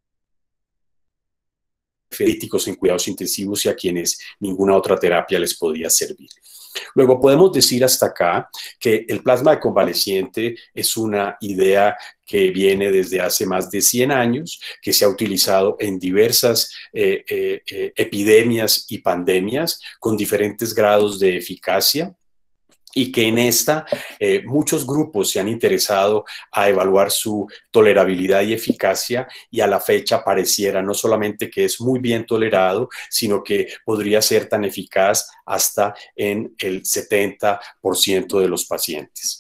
[SPEAKER 2] críticos en cuidados intensivos y a quienes ninguna otra terapia les podía servir. Luego podemos decir hasta acá que el plasma de convaleciente es una idea que viene desde hace más de cien años, que se ha utilizado en diversas eh, eh, eh, epidemias y pandemias con diferentes grados de eficacia, y que en esta eh, muchos grupos se han interesado a evaluar su tolerabilidad y eficacia, y a la fecha pareciera no solamente que es muy bien tolerado, sino que podría ser tan eficaz hasta en el setenta por ciento de los pacientes.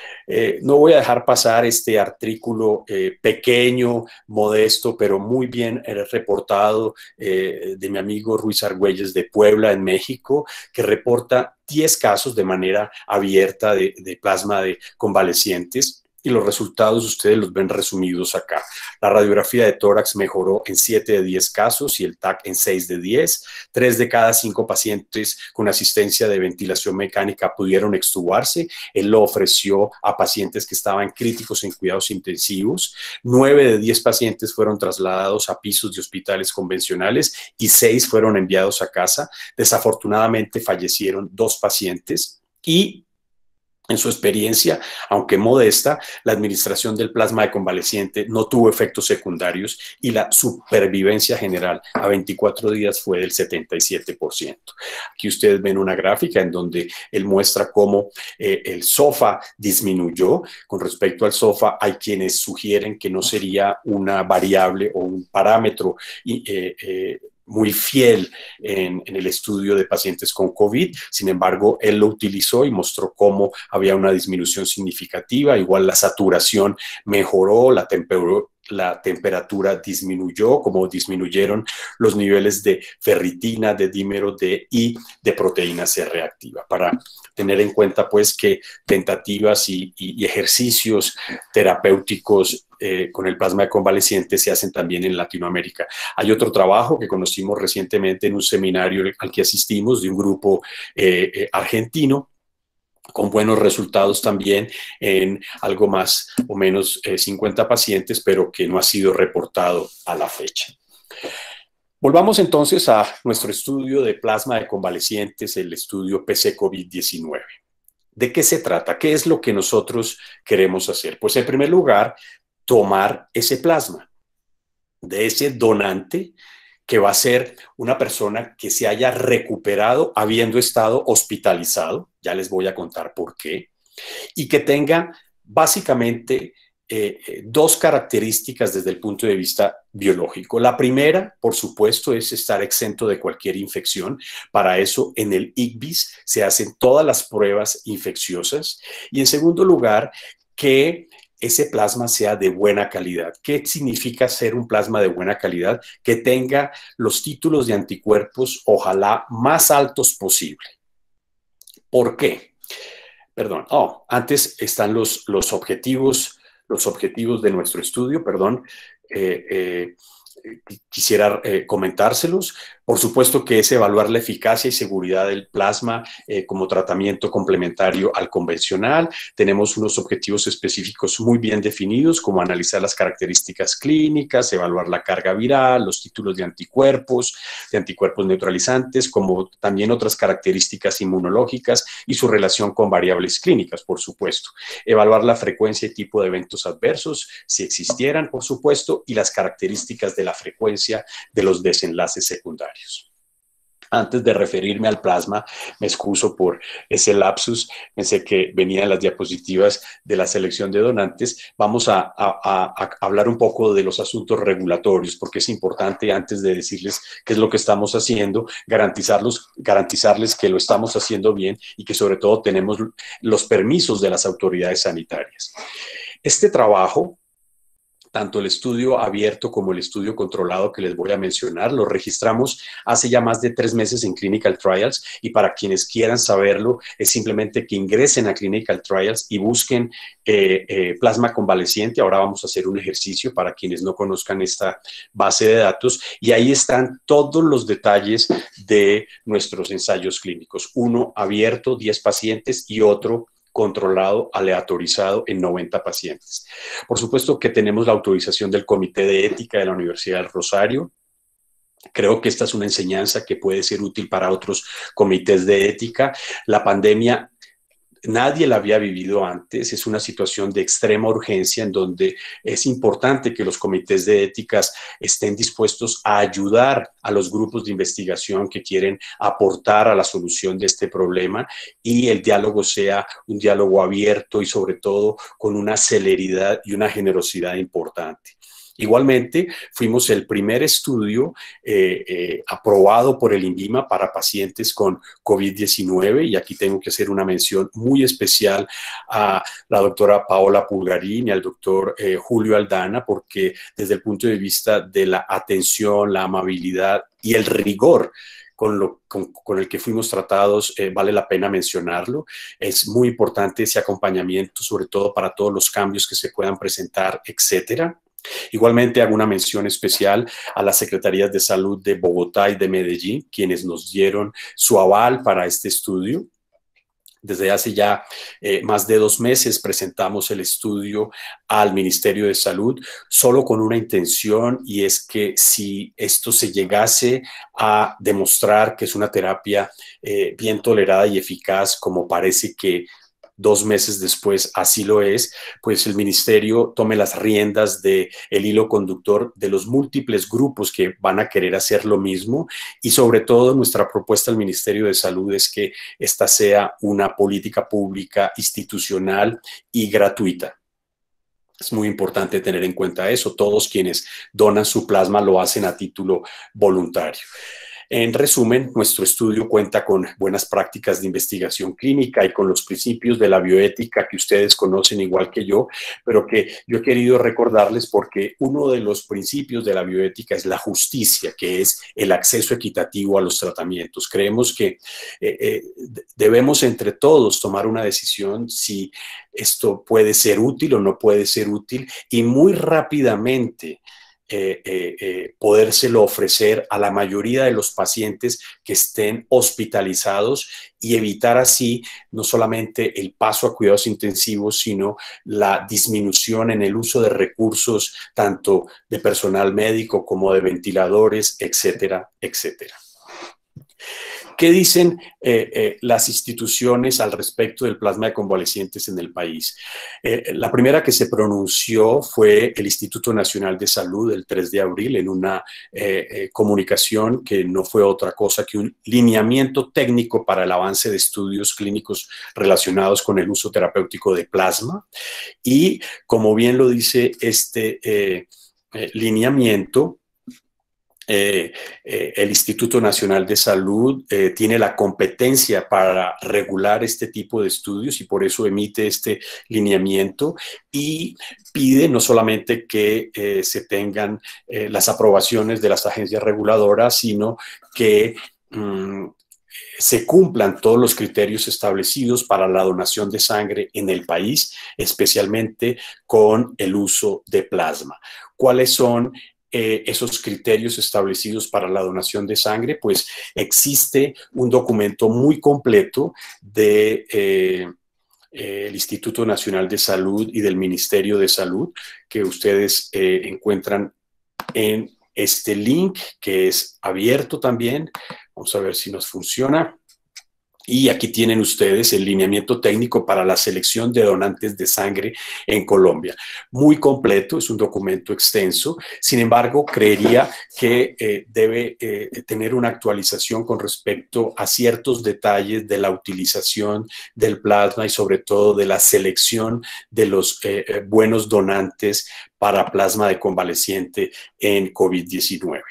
[SPEAKER 2] Eh, no voy a dejar pasar este artículo eh, pequeño, modesto, pero muy bien eh, reportado eh, de mi amigo Ruiz Argüelles de Puebla, en México, que reporta diez casos de manera abierta de, de plasma de convalecientes. Y los resultados ustedes los ven resumidos acá. La radiografía de tórax mejoró en siete de diez casos y el T A C en seis de diez. tres de cada cinco pacientes con asistencia de ventilación mecánica pudieron extubarse. Él lo ofreció a pacientes que estaban críticos en cuidados intensivos. nueve de diez pacientes fueron trasladados a pisos de hospitales convencionales y seis fueron enviados a casa. Desafortunadamente fallecieron dos pacientes y en su experiencia, aunque modesta, la administración del plasma de convaleciente no tuvo efectos secundarios y la supervivencia general a veinticuatro días fue del setenta y siete por ciento. Aquí ustedes ven una gráfica en donde él muestra cómo eh, el SOFA disminuyó. Con respecto al SOFA, hay quienes sugieren que no sería una variable o un parámetro eh, eh, muy fiel en, en el estudio de pacientes con COVID. Sin embargo, él lo utilizó y mostró cómo había una disminución significativa. Igual la saturación mejoró, la temperatura la temperatura disminuyó, como disminuyeron los niveles de ferritina, de dímero D y de proteína C reactiva, para tener en cuenta pues que tentativas y, y, y ejercicios terapéuticos eh, con el plasma de convaleciente se hacen también en Latinoamérica. Hay otro trabajo que conocimos recientemente en un seminario al que asistimos de un grupo eh, eh, argentino, con buenos resultados también en algo más o menos eh, cincuenta pacientes, pero que no ha sido reportado a la fecha. Volvamos entonces a nuestro estudio de plasma de convalecientes, el estudio P C COVID diecinueve. ¿De qué se trata? ¿Qué es lo que nosotros queremos hacer? Pues en primer lugar, tomar ese plasma de ese donante, que va a ser una persona que se haya recuperado habiendo estado hospitalizado, ya les voy a contar por qué, y que tenga básicamente eh, dos características desde el punto de vista biológico. La primera, por supuesto, es estar exento de cualquier infección. Para eso, en el I C B I S se hacen todas las pruebas infecciosas. Y en segundo lugar, que ese plasma sea de buena calidad. ¿Qué significa ser un plasma de buena calidad? Que tenga los títulos de anticuerpos, ojalá, más altos posible. ¿Por qué? Perdón, oh, antes están los, los objetivos, los objetivos de nuestro estudio, perdón, eh, eh, quisiera eh, comentárselos. Por supuesto que es evaluar la eficacia y seguridad del plasma eh, como tratamiento complementario al convencional. Tenemos unos objetivos específicos muy bien definidos, como analizar las características clínicas, evaluar la carga viral, los títulos de anticuerpos, de anticuerpos neutralizantes, como también otras características inmunológicas y su relación con variables clínicas, por supuesto. Evaluar la frecuencia y tipo de eventos adversos, si existieran, por supuesto, y las características de la frecuencia de los desenlaces secundarios. Antes de referirme al plasma, me excuso por ese lapsus, pensé que venían las diapositivas de la selección de donantes. Vamos a, a, a, a hablar un poco de los asuntos regulatorios, porque es importante, antes de decirles qué es lo que estamos haciendo, garantizarlos, garantizarles que lo estamos haciendo bien y que sobre todo tenemos los permisos de las autoridades sanitarias. Este trabajo tanto el estudio abierto como el estudio controlado que les voy a mencionar. Lo registramos hace ya más de tres meses en Clinical Trials y para quienes quieran saberlo es simplemente que ingresen a Clinical Trials y busquen eh, eh, plasma convaleciente. Ahora vamos a hacer un ejercicio para quienes no conozcan esta base de datos y ahí están todos los detalles de nuestros ensayos clínicos. Uno abierto, diez pacientes y otro controlado, aleatorizado en noventa pacientes. Por supuesto que tenemos la autorización del Comité de Ética de la Universidad del Rosario. Creo que esta es una enseñanza que puede ser útil para otros comités de ética. La pandemia nadie la había vivido antes, es una situación de extrema urgencia en donde es importante que los comités de éticas estén dispuestos a ayudar a los grupos de investigación que quieren aportar a la solución de este problema y el diálogo sea un diálogo abierto y sobre todo con una celeridad y una generosidad importante. Igualmente, fuimos el primer estudio eh, eh, aprobado por el INVIMA para pacientes con COVID diecinueve y aquí tengo que hacer una mención muy especial a la doctora Paola Pulgarín y al doctor eh, Julio Aldana porque desde el punto de vista de la atención, la amabilidad y el rigor Con, lo, con, con el que fuimos tratados, eh, vale la pena mencionarlo. Es muy importante ese acompañamiento, sobre todo para todos los cambios que se puedan presentar, etcétera. Igualmente hago una mención especial a las Secretarías de Salud de Bogotá y de Medellín, quienes nos dieron su aval para este estudio. Desde hace ya eh, más de dos meses presentamos el estudio al Ministerio de Salud solo con una intención y es que si esto se llegase a demostrar que es una terapia eh, bien tolerada y eficaz como parece que dos meses después así lo es, pues el ministerio tome las riendas del hilo conductor de los múltiples grupos que van a querer hacer lo mismo y sobre todo nuestra propuesta al Ministerio de Salud es que esta sea una política pública, institucional y gratuita. Es muy importante tener en cuenta eso. Todos quienes donan su plasma lo hacen a título voluntario. En resumen, nuestro estudio cuenta con buenas prácticas de investigación clínica y con los principios de la bioética que ustedes conocen igual que yo, pero que yo he querido recordarles porque uno de los principios de la bioética es la justicia, que es el acceso equitativo a los tratamientos. Creemos que eh, eh, debemos entre todos tomar una decisión si esto puede ser útil o no puede ser útil y muy rápidamente Eh, eh, eh, podérselo ofrecer a la mayoría de los pacientes que estén hospitalizados y evitar así no solamente el paso a cuidados intensivos, sino la disminución en el uso de recursos tanto de personal médico como de ventiladores, etcétera, etcétera. ¿Qué dicen eh, eh, las instituciones al respecto del plasma de convalecientes en el país? Eh, la primera que se pronunció fue el Instituto Nacional de Salud el tres de abril en una eh, eh, comunicación que no fue otra cosa que un lineamiento técnico para el avance de estudios clínicos relacionados con el uso terapéutico de plasma. Y como bien lo dice este eh, eh, lineamiento, Eh, eh, el Instituto Nacional de Salud eh, tiene la competencia para regular este tipo de estudios y por eso emite este lineamiento y pide no solamente que eh, se tengan eh, las aprobaciones de las agencias reguladoras, sino que mmm, se cumplan todos los criterios establecidos para la donación de sangre en el país, especialmente con el uso de plasma. ¿Cuáles son Eh, esos criterios establecidos para la donación de sangre? Pues existe un documento muy completo de eh, eh, el Instituto Nacional de Salud y del Ministerio de Salud que ustedes eh, encuentran en este link que es abierto también. Vamos a ver si nos funciona. Y aquí tienen ustedes el lineamiento técnico para la selección de donantes de sangre en Colombia. Muy completo, es un documento extenso. Sin embargo, creería que eh, debe eh, tener una actualización con respecto a ciertos detalles de la utilización del plasma y sobre todo de la selección de los eh, buenos donantes para plasma de convaleciente en COVID diecinueve.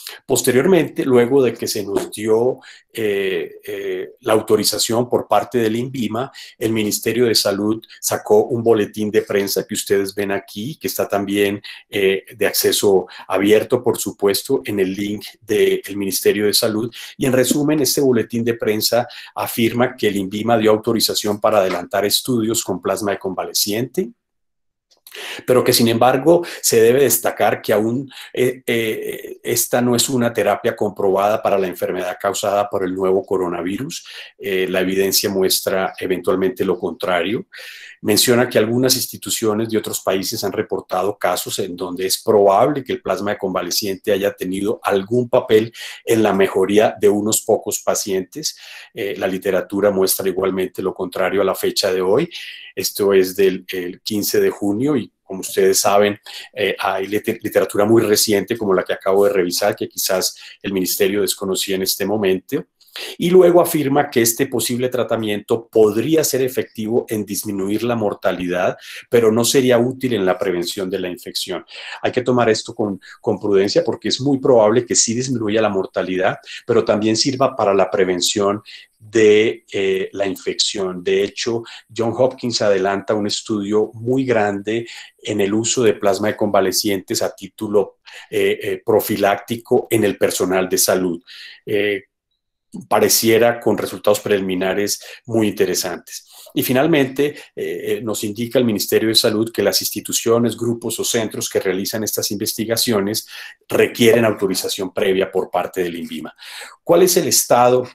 [SPEAKER 2] Posteriormente, luego de que se nos dio eh, eh, la autorización por parte del INVIMA, el Ministerio de Salud sacó un boletín de prensa que ustedes ven aquí, que está también eh, de acceso abierto, por supuesto, en el link del Ministerio de Salud. Y en resumen, este boletín de prensa afirma que el INVIMA dio autorización para adelantar estudios con plasma de convaleciente, pero que sin embargo se debe destacar que aún eh, eh, esta no es una terapia comprobada para la enfermedad causada por el nuevo coronavirus. Eh, la evidencia muestra eventualmente lo contrario. Menciona que algunas instituciones de otros países han reportado casos en donde es probable que el plasma de convaleciente haya tenido algún papel en la mejoría de unos pocos pacientes. Eh, la literatura muestra igualmente lo contrario a la fecha de hoy. Esto es del el quince de junio y, como ustedes saben, eh, hay literatura muy reciente como la que acabo de revisar, que quizás el ministerio desconocía en este momento. Y luego afirma que este posible tratamiento podría ser efectivo en disminuir la mortalidad, pero no sería útil en la prevención de la infección. Hay que tomar esto con, con prudencia porque es muy probable que sí disminuya la mortalidad, pero también sirva para la prevención de eh, la infección. De hecho, John Hopkins adelanta un estudio muy grande en el uso de plasma de convalecientes a título eh, eh, profiláctico en el personal de salud. Eh, pareciera con resultados preliminares muy interesantes. Y finalmente, eh, nos indica el Ministerio de Salud que las instituciones, grupos o centros que realizan estas investigaciones requieren autorización previa por parte del INVIMA. ¿Cuál es el estado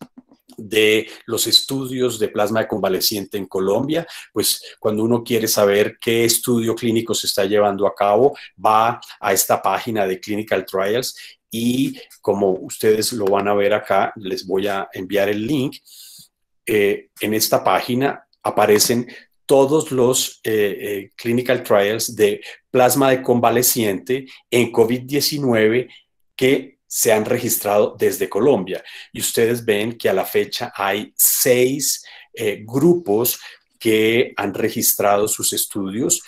[SPEAKER 2] de los estudios de plasma de convaleciente en Colombia? Pues cuando uno quiere saber qué estudio clínico se está llevando a cabo, va a esta página de Clinical Trials y, como ustedes lo van a ver acá, les voy a enviar el link. Eh, en esta página aparecen todos los eh, eh, clinical trials de plasma de convaleciente en COVID diecinueve que se han registrado desde Colombia. Y ustedes ven que a la fecha hay seis eh, grupos que han registrado sus estudios.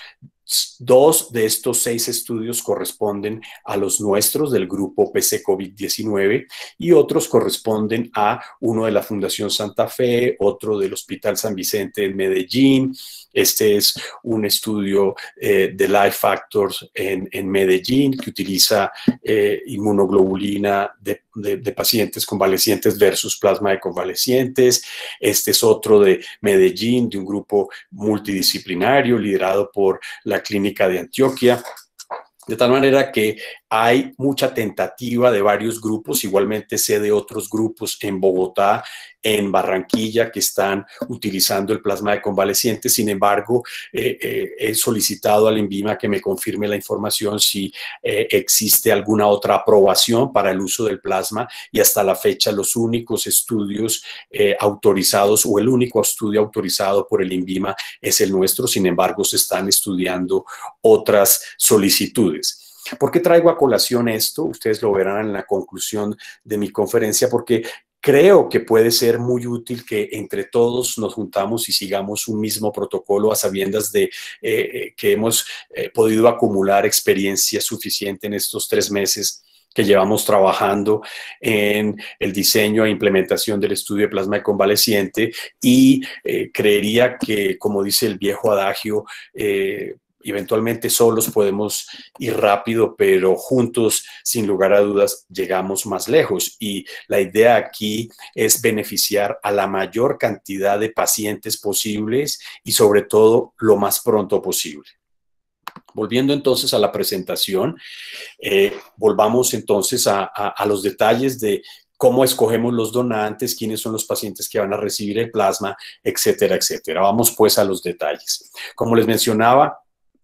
[SPEAKER 2] Dos de estos seis estudios corresponden a los nuestros del grupo P C COVID diecinueve y otros corresponden a uno de la Fundación Santa Fe, otro del Hospital San Vicente en Medellín. Este es un estudio eh, de Life Factors en, en Medellín que utiliza eh, inmunoglobulina de, de, de pacientes convalecientes versus plasma de convalecientes. Este es otro de Medellín, de un grupo multidisciplinario liderado por la Clínica de Antioquia. De tal manera que hay mucha tentativa de varios grupos, igualmente sé de otros grupos en Bogotá, en Barranquilla, que están utilizando el plasma de convalecientes. Sin embargo, eh, eh, he solicitado al INVIMA que me confirme la información si eh, existe alguna otra aprobación para el uso del plasma, y hasta la fecha los únicos estudios eh, autorizados o el único estudio autorizado por el INVIMA es el nuestro. Sin embargo, se están estudiando otras solicitudes. ¿Por qué traigo a colación esto? Ustedes lo verán en la conclusión de mi conferencia, porque creo que puede ser muy útil que entre todos nos juntamos y sigamos un mismo protocolo a sabiendas de eh, que hemos eh, podido acumular experiencia suficiente en estos tres meses que llevamos trabajando en el diseño e implementación del estudio de plasma de convaleciente, y eh, creería que, como dice el viejo adagio, eh, eventualmente solos podemos ir rápido, pero juntos, sin lugar a dudas, llegamos más lejos. Y la idea aquí es beneficiar a la mayor cantidad de pacientes posibles y, sobre todo, lo más pronto posible. Volviendo entonces a la presentación, eh, volvamos entonces a, a, a los detalles de cómo escogemos los donantes, quiénes son los pacientes que van a recibir el plasma, etcétera, etcétera. Vamos pues a los detalles. Como les mencionaba,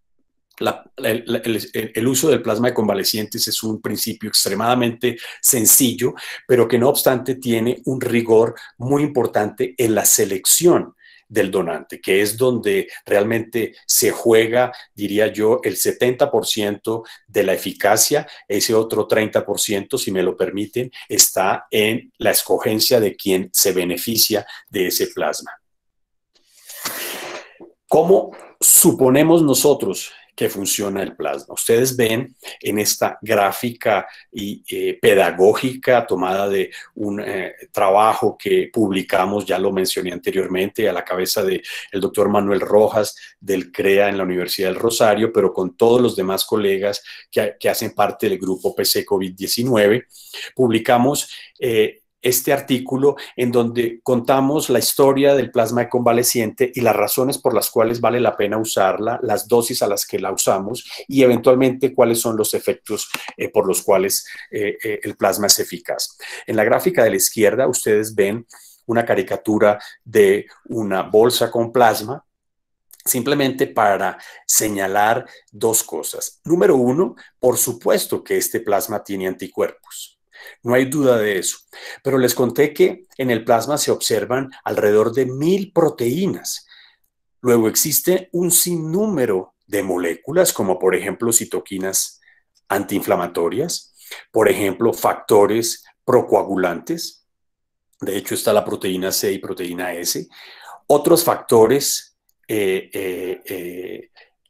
[SPEAKER 2] La, el, el, el uso del plasma de convalecientes es un principio extremadamente sencillo, pero que no obstante tiene un rigor muy importante en la selección del donante, que es donde realmente se juega, diría yo, el setenta por ciento de la eficacia. Ese otro treinta por ciento, si me lo permiten, está en la escogencia de quien se beneficia de ese plasma. ¿Cómo suponemos nosotros que funciona el plasma. Ustedes ven en esta gráfica y, eh, pedagógica tomada de un eh, trabajo que publicamos, ya lo mencioné anteriormente, a la cabeza del doctor Manuel Rojas del CREA en la Universidad del Rosario, pero con todos los demás colegas que, que hacen parte del grupo P C COVID diecinueve, publicamos eh, este artículo en donde contamos la historia del plasma de convaleciente y las razones por las cuales vale la pena usarla, las dosis a las que la usamos y eventualmente cuáles son los efectos eh, por los cuales eh, eh, el plasma es eficaz. En la gráfica de la izquierda ustedes ven una caricatura de una bolsa con plasma, simplemente para señalar dos cosas. Número uno, por supuesto que este plasma tiene anticuerpos. No hay duda de eso, pero les conté que en el plasma se observan alrededor de mil proteínas. Luego existe un sinnúmero de moléculas, como por ejemplo citoquinas antiinflamatorias, por ejemplo factores procoagulantes. De hecho está la proteína C y proteína S. Otros factores eh, eh, eh,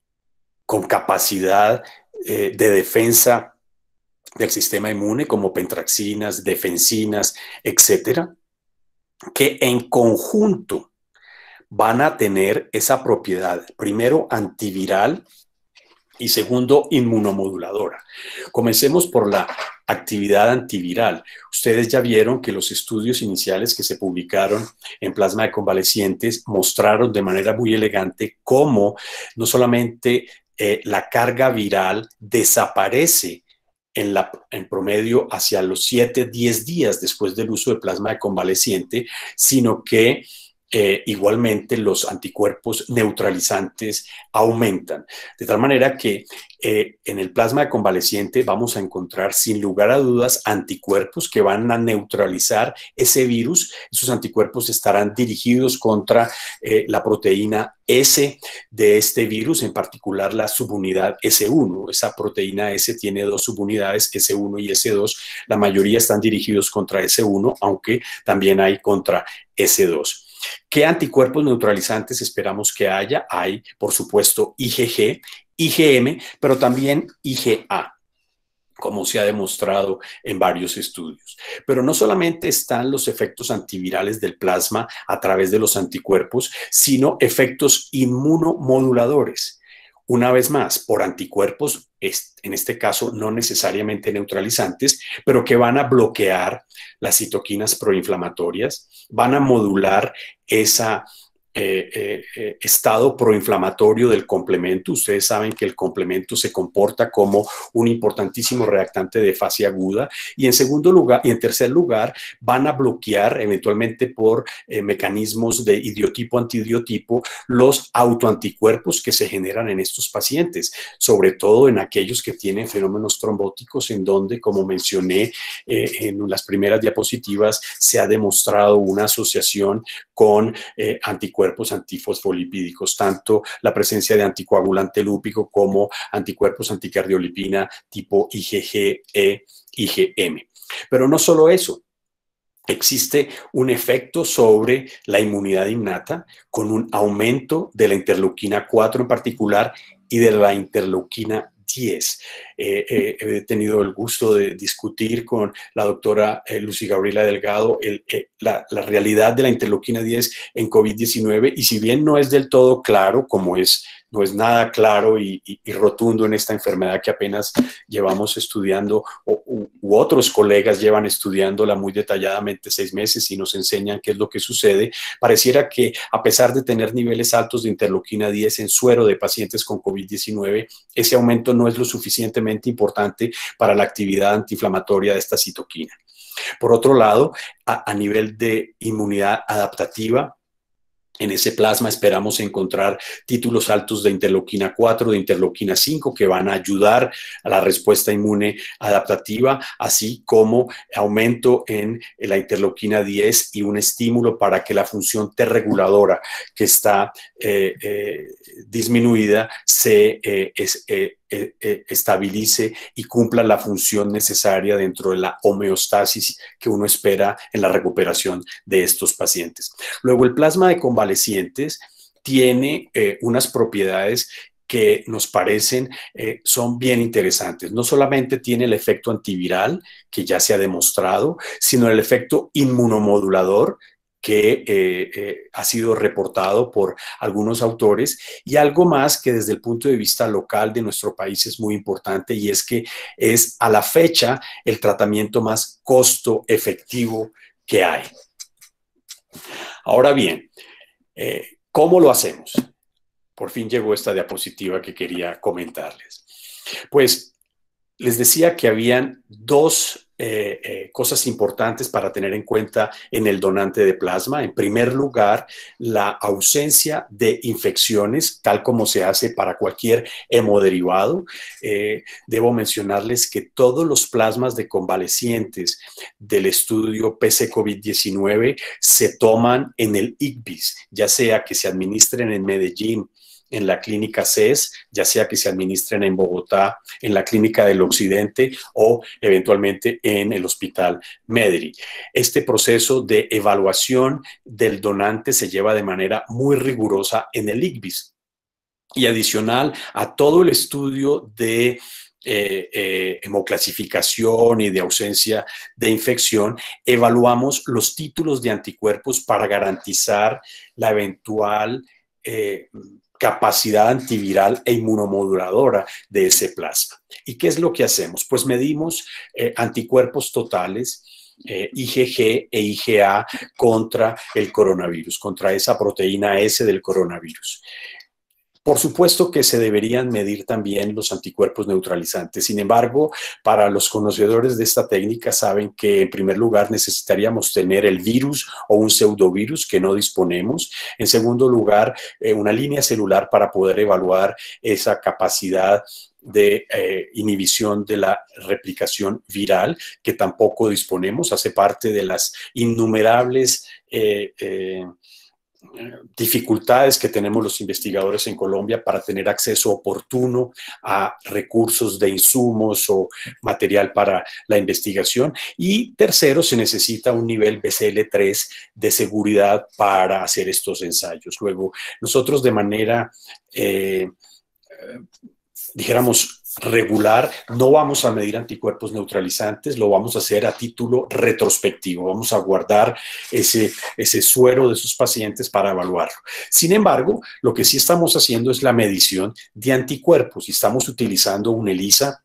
[SPEAKER 2] con capacidad eh, de defensa del sistema inmune, como pentraxinas, defensinas, etcétera, que en conjunto van a tener esa propiedad, primero antiviral y segundo inmunomoduladora. Comencemos por la actividad antiviral. Ustedes ya vieron que los estudios iniciales que se publicaron en plasma de convalecientes mostraron de manera muy elegante cómo no solamente eh, la carga viral desaparece En, la, en promedio hacia los siete, diez días después del uso de plasma de convaleciente, sino que eh, igualmente los anticuerpos neutralizantes aumentan. De tal manera que eh, en el plasma de convaleciente vamos a encontrar sin lugar a dudas anticuerpos que van a neutralizar ese virus. Esos anticuerpos estarán dirigidos contra eh, la proteína S de este virus, en particular la subunidad S uno. Esa proteína S tiene dos subunidades, S uno y S dos. La mayoría están dirigidos contra S uno, aunque también hay contra S dos. ¿Qué anticuerpos neutralizantes esperamos que haya? Hay, por supuesto, I G G, I G M, pero también I G A, como se ha demostrado en varios estudios. Pero no solamente están los efectos antivirales del plasma a través de los anticuerpos, sino efectos inmunomoduladores. Una vez más, por anticuerpos, en este caso no necesariamente neutralizantes, pero que van a bloquear las citoquinas proinflamatorias, van a modular esa Eh, eh, eh, estado proinflamatorio del complemento. Ustedes saben que el complemento se comporta como un importantísimo reactante de fase aguda, y en segundo lugar y en tercer lugar van a bloquear eventualmente por eh, mecanismos de idiotipo antiidiotipo los autoanticuerpos que se generan en estos pacientes, sobre todo en aquellos que tienen fenómenos trombóticos, en donde, como mencioné eh, en las primeras diapositivas, se ha demostrado una asociación con eh, anticuerpos cuerpos antifosfolipídicos, tanto la presencia de anticoagulante lúpico como anticuerpos anticardiolipina tipo I G G E, I G M. Pero no solo eso. Existe un efecto sobre la inmunidad innata con un aumento de la interleuquina cuatro en particular y de la interleuquina diez. Eh, eh, he tenido el gusto de discutir con la doctora eh, Lucy Gabriela Delgado el, eh, la, la realidad de la interleuquina diez en COVID diecinueve, y si bien no es del todo claro, como es, no es nada claro y, y, y rotundo en esta enfermedad que apenas llevamos estudiando, o, u, u otros colegas llevan estudiándola muy detalladamente seis meses y nos enseñan qué es lo que sucede, pareciera que a pesar de tener niveles altos de interleuquina diez en suero de pacientes con COVID diecinueve, ese aumento no es lo suficientemente importante para la actividad antiinflamatoria de esta citoquina. Por otro lado, a, a nivel de inmunidad adaptativa, en ese plasma esperamos encontrar títulos altos de interleuquina cuatro, de interleuquina cinco, que van a ayudar a la respuesta inmune adaptativa, así como aumento en la interleuquina diez y un estímulo para que la función T reguladora que está eh, eh, disminuida se eh, es, eh, eh, eh, estabilice y cumpla la función necesaria dentro de la homeostasis que uno espera en la recuperación de estos pacientes. Luego, el plasma de convalecientes tiene eh, unas propiedades que nos parecen eh, son bien interesantes. No solamente tiene el efecto antiviral, que ya se ha demostrado, sino el efecto inmunomodulador, que eh, eh, ha sido reportado por algunos autores, y algo más que desde el punto de vista local de nuestro país es muy importante, y es que es a la fecha el tratamiento más costo efectivo que hay. Ahora bien, eh, ¿cómo lo hacemos? Por fin llegó esta diapositiva que quería comentarles. Pues les decía que habían dos eh, eh, cosas importantes para tener en cuenta en el donante de plasma. En primer lugar, la ausencia de infecciones, tal como se hace para cualquier hemodiderivado. Eh, debo mencionarles que todos los plasmas de convalecientes del estudio P C COVID diecinueve se toman en el I C B I S, ya sea que se administren en Medellín, en la clínica C E S, ya sea que se administren en Bogotá, en la clínica del Occidente o eventualmente en el Hospital Medri. Este proceso de evaluación del donante se lleva de manera muy rigurosa en el I C B I S. Y adicional a todo el estudio de Eh, eh, hemoclasificación y de ausencia de infección, evaluamos los títulos de anticuerpos para garantizar la eventual eh, capacidad antiviral e inmunomoduladora de ese plasma. ¿Y qué es lo que hacemos? Pues medimos eh, anticuerpos totales, eh, I G G e I G A contra el coronavirus, contra esa proteína S del coronavirus. Por supuesto que se deberían medir también los anticuerpos neutralizantes. Sin embargo, para los conocedores de esta técnica saben que en primer lugar necesitaríamos tener el virus o un pseudovirus que no disponemos. En segundo lugar, eh, una línea celular para poder evaluar esa capacidad de eh, inhibición de la replicación viral, que tampoco disponemos. Hace parte de las innumerables eh, eh, dificultades que tenemos los investigadores en Colombia para tener acceso oportuno a recursos de insumos o material para la investigación. Y tercero, se necesita un nivel B C L tres de seguridad para hacer estos ensayos. Luego, nosotros de manera, eh, eh, dijéramos, regular, no vamos a medir anticuerpos neutralizantes, lo vamos a hacer a título retrospectivo, vamos a guardar ese, ese suero de esos pacientes para evaluarlo. Sin embargo, lo que sí estamos haciendo es la medición de anticuerpos y estamos utilizando un ELISA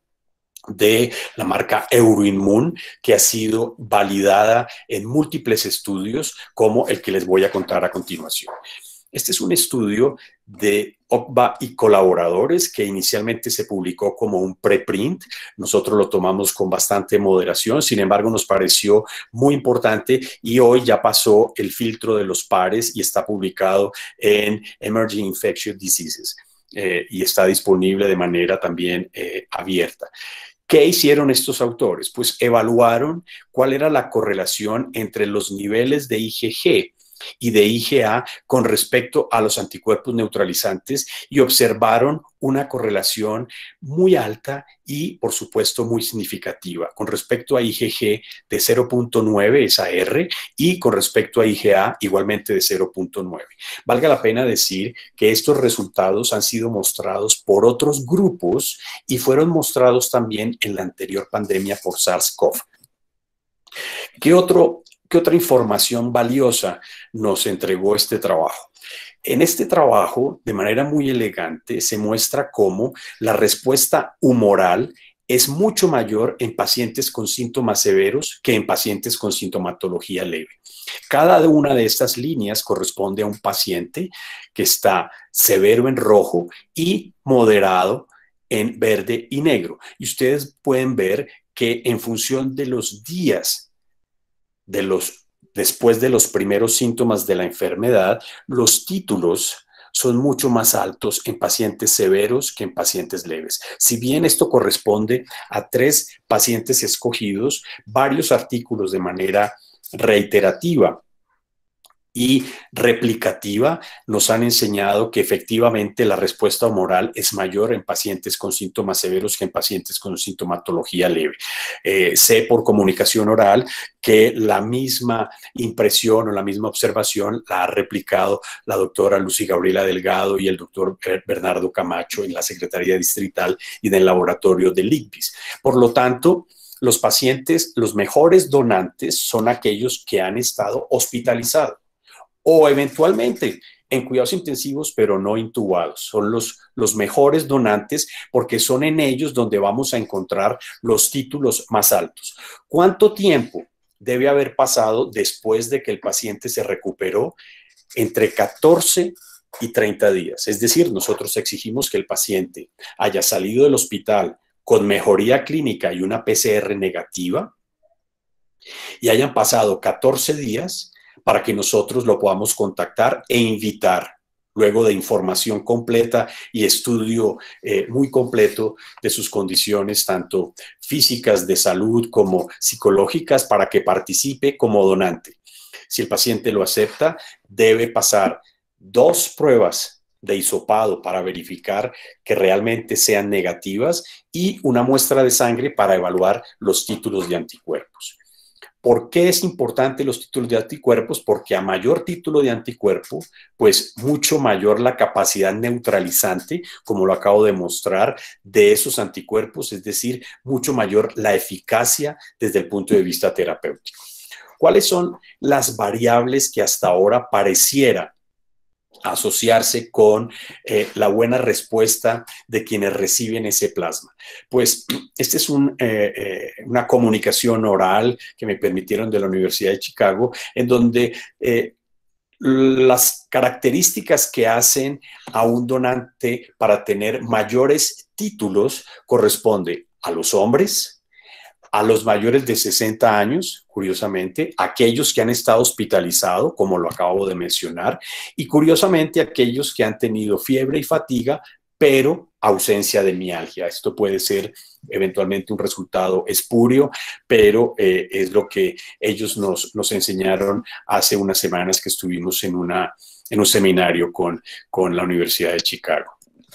[SPEAKER 2] de la marca Euroinmun, que ha sido validada en múltiples estudios, como el que les voy a contar a continuación. Este es un estudio de O C B A y colaboradores que inicialmente se publicó como un preprint. Nosotros lo tomamos con bastante moderación, sin embargo nos pareció muy importante y hoy ya pasó el filtro de los pares y está publicado en Emerging Infectious Diseases eh, y está disponible de manera también eh, abierta. ¿Qué hicieron estos autores? Pues evaluaron cuál era la correlación entre los niveles de I G G y de I G A con respecto a los anticuerpos neutralizantes y observaron una correlación muy alta y, por supuesto, muy significativa con respecto a I G G de cero punto nueve, esa R, y con respecto a I G A igualmente de cero punto nueve. Valga la pena decir que estos resultados han sido mostrados por otros grupos y fueron mostrados también en la anterior pandemia por SARS-CoV. ¿Qué otro ¿Qué otra información valiosa nos entregó este trabajo? En este trabajo, de manera muy elegante, se muestra cómo la respuesta humoral es mucho mayor en pacientes con síntomas severos que en pacientes con sintomatología leve. Cada una de estas líneas corresponde a un paciente que está severo en rojo y moderado en verde y negro. Y ustedes pueden ver que en función de los días de los, después de los primeros síntomas de la enfermedad, los títulos son mucho más altos en pacientes severos que en pacientes leves. Si bien esto corresponde a tres pacientes escogidos, varios artículos de manera reiterativa y replicativa nos han enseñado que efectivamente la respuesta humoral es mayor en pacientes con síntomas severos que en pacientes con sintomatología leve. Eh, sé por comunicación oral que la misma impresión o la misma observación la ha replicado la doctora Lucy Gabriela Delgado y el doctor Bernardo Camacho en la Secretaría Distrital y del laboratorio del I C B I S. Por lo tanto, los pacientes, los mejores donantes son aquellos que han estado hospitalizados o eventualmente en cuidados intensivos, pero no intubados. Son los, los mejores donantes porque son en ellos donde vamos a encontrar los títulos más altos. ¿Cuánto tiempo debe haber pasado después de que el paciente se recuperó? Entre catorce y treinta días. Es decir, nosotros exigimos que el paciente haya salido del hospital con mejoría clínica y una P C R negativa y hayan pasado catorce días para que nosotros lo podamos contactar e invitar, luego de información completa y estudio eh, muy completo de sus condiciones, tanto físicas, de salud, como psicológicas, para que participe como donante. Si el paciente lo acepta, debe pasar dos pruebas de hisopado para verificar que realmente sean negativas y una muestra de sangre para evaluar los títulos de anticuerpos. ¿Por qué es importante los títulos de anticuerpos? Porque a mayor título de anticuerpo, pues mucho mayor la capacidad neutralizante, como lo acabo de mostrar, de esos anticuerpos, es decir, mucho mayor la eficacia desde el punto de vista terapéutico. ¿Cuáles son las variables que hasta ahora pareciera asociarse con eh, la buena respuesta de quienes reciben ese plasma? Pues esta es un, eh, eh, una comunicación oral que me permitieron de la Universidad de Chicago, en donde eh, las características que hacen a un donante para tener mayores títulos corresponde a los hombres, a los mayores de sesenta años, curiosamente, aquellos que han estado hospitalizados, como lo acabo de mencionar, y curiosamente aquellos que han tenido fiebre y fatiga, pero ausencia de mialgia. Esto puede ser eventualmente un resultado espurio, pero eh, es lo que ellos nos, nos enseñaron hace unas semanas que estuvimos en, una, en un seminario con, con la Universidad de Chicago.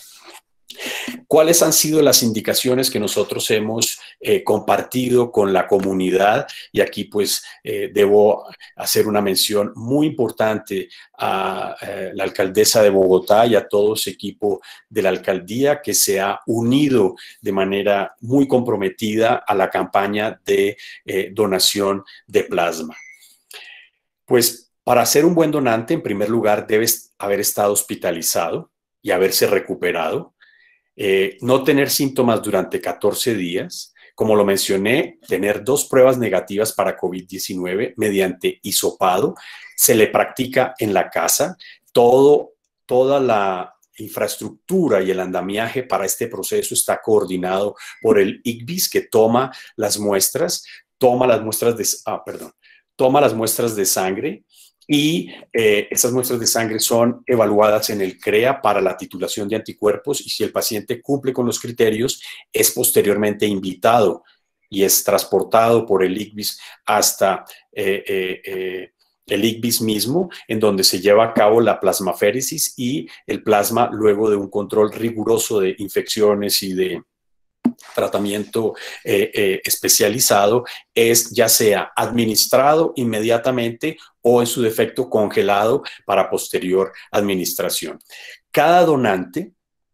[SPEAKER 2] ¿Cuáles han sido las indicaciones que nosotros hemos eh, compartido con la comunidad? Y aquí pues eh, debo hacer una mención muy importante a eh, la alcaldesa de Bogotá y a todo su equipo de la alcaldía que se ha unido de manera muy comprometida a la campaña de eh, donación de plasma. Pues para ser un buen donante, en primer lugar, debes haber estado hospitalizado y haberse recuperado. Eh, no tener síntomas durante catorce días, como lo mencioné, tener dos pruebas negativas para COVID diecinueve mediante hisopado, se le practica en la casa, todo, toda la infraestructura y el andamiaje para este proceso está coordinado por el I C B I S, que toma las muestras, toma las muestras de, ah, perdón, toma las muestras de sangre, y eh, esas muestras de sangre son evaluadas en el C R E A para la titulación de anticuerpos, y si el paciente cumple con los criterios, es posteriormente invitado y es transportado por el I C B I S hasta eh, eh, eh, el I C B I S mismo, en donde se lleva a cabo la plasmaféresis, y el plasma, luego de un control riguroso de infecciones y de tratamiento eh, eh, especializado, es ya sea administrado inmediatamente o en su defecto congelado para posterior administración. Cada donante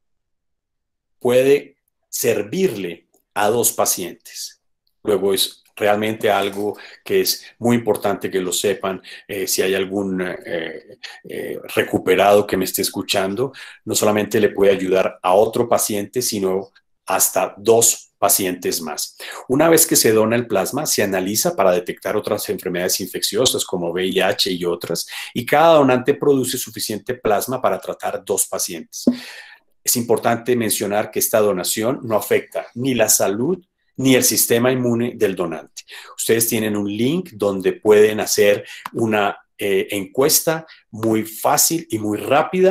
[SPEAKER 2] puede servirle a dos pacientes. Luego es realmente algo que es muy importante que lo sepan. Eh, si hay algún eh, eh, recuperado que me esté escuchando, no solamente le puede ayudar a otro paciente, sino hasta dos pacientes más. Una vez que se dona el plasma, se analiza para detectar otras enfermedades infecciosas como V I H y otras, y cada donante produce suficiente plasma para tratar dos pacientes. Es importante mencionar que esta donación no afecta ni la salud ni el sistema inmune del donante. Ustedes tienen un link donde pueden hacer una eh, encuesta muy fácil y muy rápida,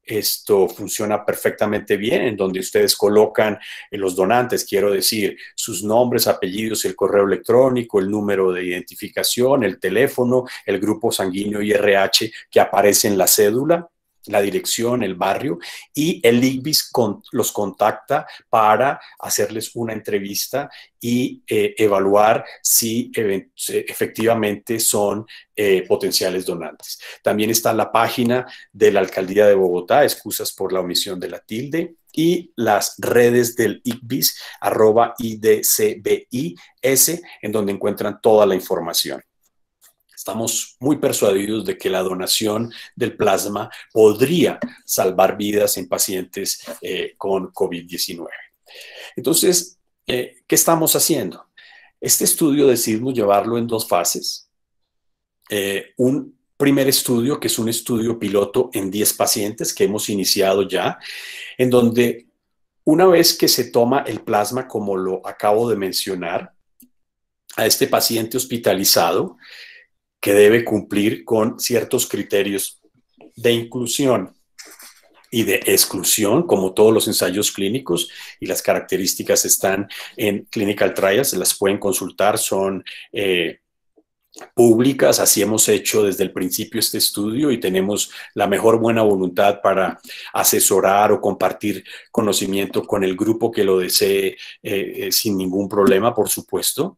[SPEAKER 2] esto funciona perfectamente bien, en donde ustedes colocan en los donantes, quiero decir, sus nombres, apellidos, el correo electrónico, el número de identificación, el teléfono, el grupo sanguíneo y R H que aparece en la cédula, la dirección, el barrio, y el ICVIS con, los contacta para hacerles una entrevista y eh, evaluar si eh, efectivamente son eh, potenciales donantes. También está la página de la Alcaldía de Bogotá, excusas por la omisión de la tilde, y las redes del ICVIS, arroba I D C B I S, en donde encuentran toda la información. Estamos muy persuadidos de que la donación del plasma podría salvar vidas en pacientes eh, con COVID diecinueve. Entonces, eh, ¿qué estamos haciendo? Este estudio decidimos llevarlo en dos fases. Eh, un primer estudio, que es un estudio piloto en diez pacientes que hemos iniciado ya, en donde una vez que se toma el plasma, como lo acabo de mencionar, a este paciente hospitalizado, que debe cumplir con ciertos criterios de inclusión y de exclusión, como todos los ensayos clínicos, y las características están en Clinical Trials, se las pueden consultar, son eh, públicas, así hemos hecho desde el principio este estudio y tenemos la mejor buena voluntad para asesorar o compartir conocimiento con el grupo que lo desee eh, eh, sin ningún problema, por supuesto.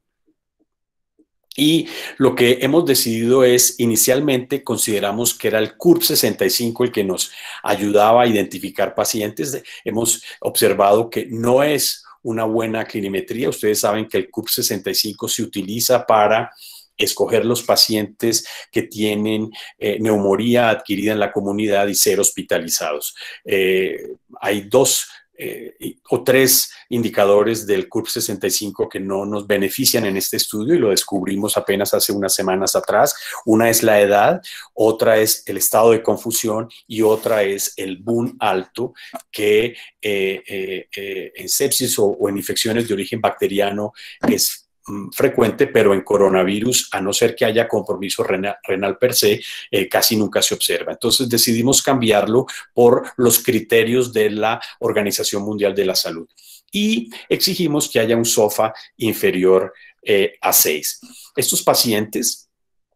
[SPEAKER 2] Y lo que hemos decidido es, inicialmente consideramos que era el C U R P sesenta y cinco el que nos ayudaba a identificar pacientes. Hemos observado que no es una buena clinimetría. Ustedes saben que el C U R P sesenta y cinco se utiliza para escoger los pacientes que tienen eh, neumonía adquirida en la comunidad y ser hospitalizados. Eh, hay dos Eh, o tres indicadores del C U R P sesenta y cinco que no nos benefician en este estudio y lo descubrimos apenas hace unas semanas atrás. Una es la edad, otra es el estado de confusión y otra es el B U N alto, que eh, eh, eh, en sepsis o, o en infecciones de origen bacteriano es frecuente, pero en coronavirus, a no ser que haya compromiso renal, renal per se, eh, casi nunca se observa. Entonces decidimos cambiarlo por los criterios de la Organización Mundial de la Salud y exigimos que haya un S O F A inferior eh, a seis. Estos pacientes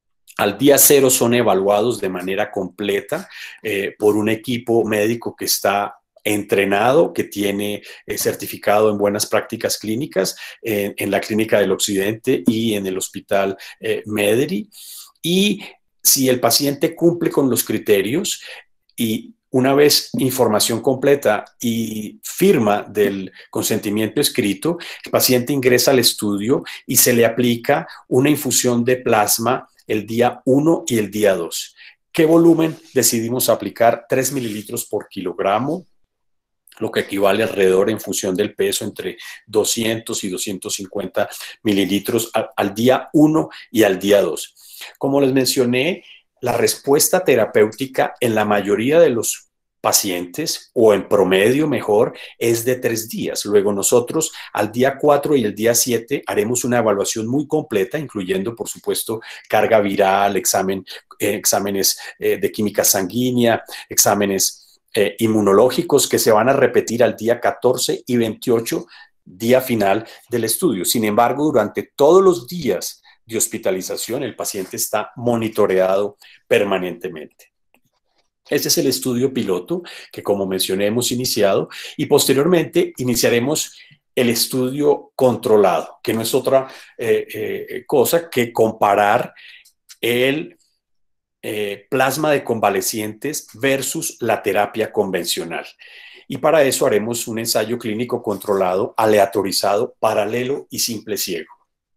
[SPEAKER 2] al día cero son evaluados de manera completa eh, por un equipo médico que está entrenado, que tiene eh, certificado en buenas prácticas clínicas eh, en la Clínica del Occidente y en el Hospital eh, Mederi. Y si el paciente cumple con los criterios y una vez información completa y firma del consentimiento escrito, el paciente ingresa al estudio y se le aplica una infusión de plasma el día uno y el día dos. ¿Qué volumen decidimos aplicar? tres mililitros por kilogramo, lo que equivale alrededor en función del peso entre doscientos y doscientos cincuenta mililitros al, al día uno y al día dos. Como les mencioné, la respuesta terapéutica en la mayoría de los pacientes, o en promedio mejor, es de tres días. Luego nosotros al día cuatro y el día siete haremos una evaluación muy completa, incluyendo, por supuesto, carga viral, examen, eh, exámenes eh, de química sanguínea, exámenes Eh, inmunológicos que se van a repetir al día catorce y veintiocho, día final del estudio. Sin embargo, durante todos los días de hospitalización, el paciente está monitoreado permanentemente. Este es el estudio piloto que, como mencioné, hemos iniciado y posteriormente iniciaremos el estudio controlado, que no es otra eh, eh, cosa que comparar el Eh, plasma de convalecientes versus la terapia convencional. Y para eso haremos un ensayo clínico controlado, aleatorizado, paralelo y simple ciego.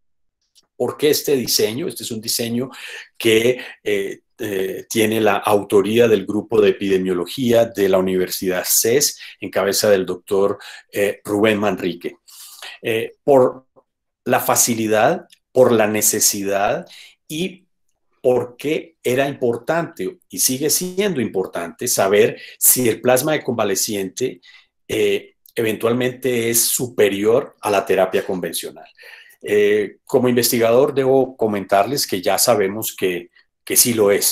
[SPEAKER 2] ¿Por qué este diseño? Este es un diseño que eh, eh, tiene la autoría del grupo de epidemiología de la Universidad C E S, en cabeza del doctor eh, Rubén Manrique. Eh, por la facilidad, por la necesidad y porque era importante y sigue siendo importante saber si el plasma de convaleciente eh, eventualmente es superior a la terapia convencional. Eh, como investigador debo comentarles que ya sabemos que, que sí lo es,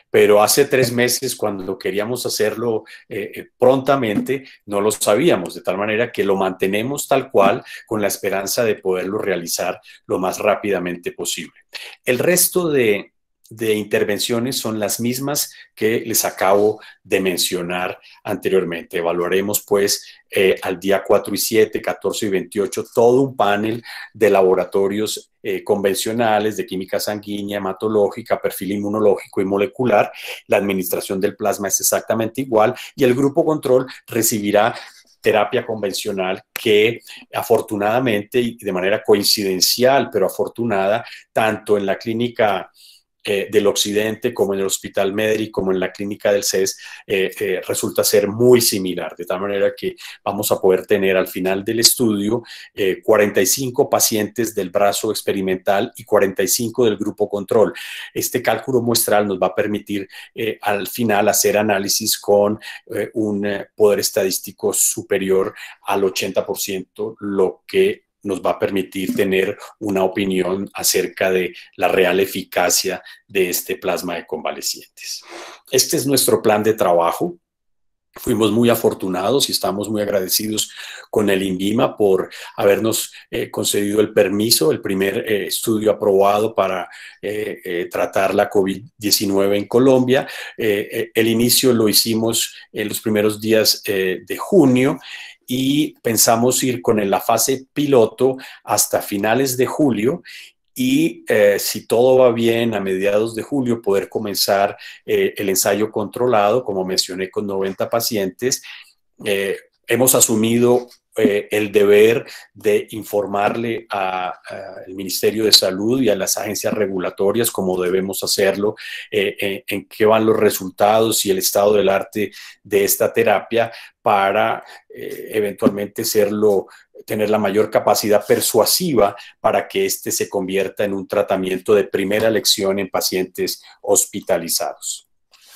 [SPEAKER 2] pero hace tres meses cuando queríamos hacerlo eh, prontamente no lo sabíamos, de tal manera que lo mantenemos tal cual con la esperanza de poderlo realizar lo más rápidamente posible. El resto de de intervenciones son las mismas que les acabo de mencionar anteriormente. Evaluaremos pues eh, al día cuatro y siete, catorce y veintiocho todo un panel de laboratorios eh, convencionales de química sanguínea, hematológica, perfil inmunológico y molecular. La administración del plasma es exactamente igual y el grupo control recibirá terapia convencional que afortunadamente y de manera coincidencial, pero afortunada, tanto en la clínica Eh, del occidente, como en el Hospital Medri, como en la clínica del C E S, eh, eh, resulta ser muy similar, de tal manera que vamos a poder tener al final del estudio eh, cuarenta y cinco pacientes del brazo experimental y cuarenta y cinco del grupo control. Este cálculo muestral nos va a permitir eh, al final hacer análisis con eh, un eh, poder estadístico superior al ochenta por ciento, lo que nos va a permitir tener una opinión acerca de la real eficacia de este plasma de convalecientes. Este es nuestro plan de trabajo. Fuimos muy afortunados y estamos muy agradecidos con el INVIMA por habernos eh, concedido el permiso, el primer eh, estudio aprobado para eh, eh, tratar la COVID diecinueve en Colombia. Eh, eh, el inicio lo hicimos en los primeros días eh, de junio y pensamos ir con la fase piloto hasta finales de julio y eh, si todo va bien a mediados de julio poder comenzar eh, el ensayo controlado, como mencioné, con noventa pacientes. Eh, hemos asumido eh, el deber de informarle al Ministerio de Salud y a las agencias regulatorias, como debemos hacerlo, eh, en, en qué van los resultados y el estado del arte de esta terapia para eh, eventualmente serlo, tener la mayor capacidad persuasiva para que este se convierta en un tratamiento de primera elección en pacientes hospitalizados.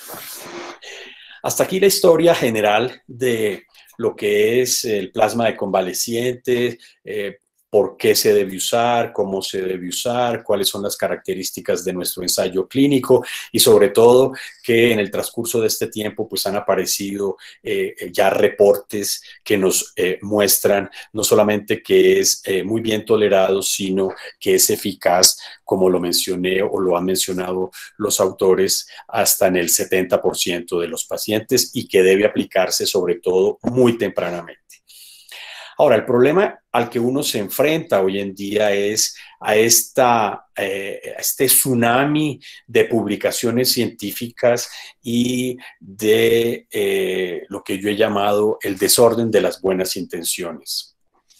[SPEAKER 2] Hasta aquí la historia general de lo que es el plasma de convaleciente, eh, por qué se debe usar, cómo se debe usar, cuáles son las características de nuestro ensayo clínico y sobre todo que en el transcurso de este tiempo pues han aparecido eh, ya reportes que nos eh, muestran no solamente que es eh, muy bien tolerado, sino que es eficaz, como lo mencioné o lo han mencionado los autores, hasta en el setenta por ciento de los pacientes y que debe aplicarse sobre todo muy tempranamente. Ahora, el problema al que uno se enfrenta hoy en día es a, esta, eh, a este tsunami de publicaciones científicas y de eh, lo que yo he llamado el desorden de las buenas intenciones.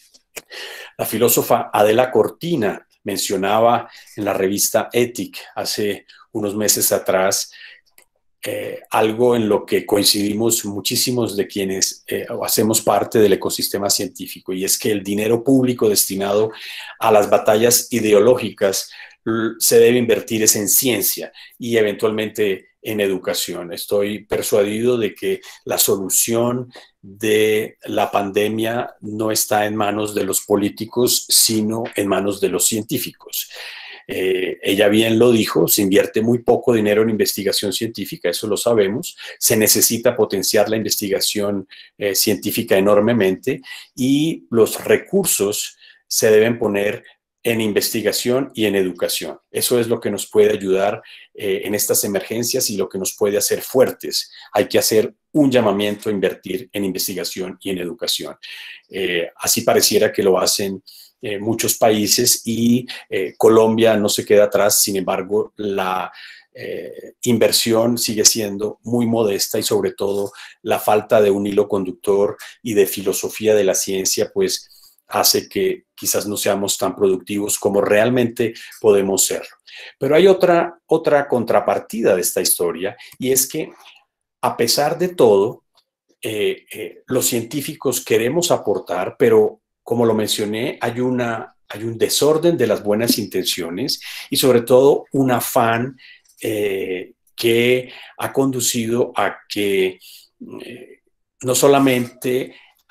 [SPEAKER 2] La filósofa Adela Cortina mencionaba en la revista Ethic hace unos meses atrás Eh, algo en lo que coincidimos muchísimos de quienes eh, hacemos parte del ecosistema científico, y es que el dinero público destinado a las batallas ideológicas se debe invertir es en ciencia y eventualmente en educación. Estoy persuadido de que la solución de la pandemia no está en manos de los políticos, sino en manos de los científicos. Eh, ella bien lo dijo, se invierte muy poco dinero en investigación científica, eso lo sabemos, se necesita potenciar la investigación eh, científica enormemente y los recursos se deben poner en investigación y en educación. Eso es lo que nos puede ayudar eh, en estas emergencias y lo que nos puede hacer fuertes. Hay que hacer un llamamiento a invertir en investigación y en educación. Eh, así pareciera que lo hacen Eh, muchos países y eh, Colombia no se queda atrás. Sin embargo, la eh, inversión sigue siendo muy modesta y sobre todo la falta de un hilo conductor y de filosofía de la ciencia pues hace que quizás no seamos tan productivos como realmente podemos serlo. Pero hay otra, otra contrapartida de esta historia y es que a pesar de todo, eh, eh, los científicos queremos aportar, pero como lo mencioné, hay, una, hay un desorden de las buenas intenciones y sobre todo un afán eh, que ha conducido a que eh, no solamente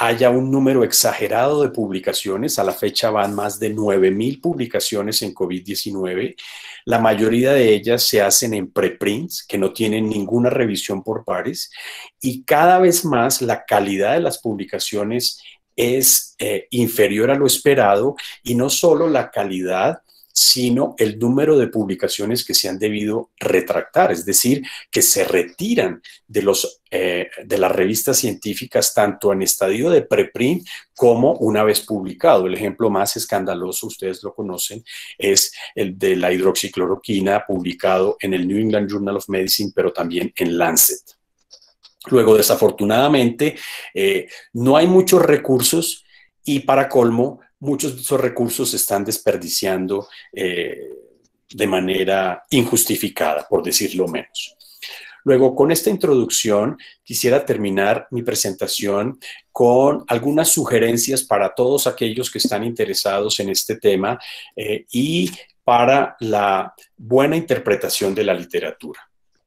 [SPEAKER 2] haya un número exagerado de publicaciones. A la fecha van más de nueve mil publicaciones en COVID diecinueve. La mayoría de ellas se hacen en preprints, que no tienen ninguna revisión por pares, y cada vez más la calidad de las publicaciones es eh, inferior a lo esperado, y no solo la calidad, sino el número de publicaciones que se han debido retractar, es decir, que se retiran de, los, eh, de las revistas científicas tanto en estadio de preprint como una vez publicado. El ejemplo más escandaloso, ustedes lo conocen, es el de la hidroxicloroquina, publicado en el New England Journal of Medicine, pero también en Lancet. Luego, desafortunadamente, eh, no hay muchos recursos, y para colmo, muchos de esos recursos se están desperdiciando eh, de manera injustificada, por decirlo menos. Luego, con esta introducción, quisiera terminar mi presentación con algunas sugerencias para todos aquellos que están interesados en este tema eh, y para la buena interpretación de la literatura.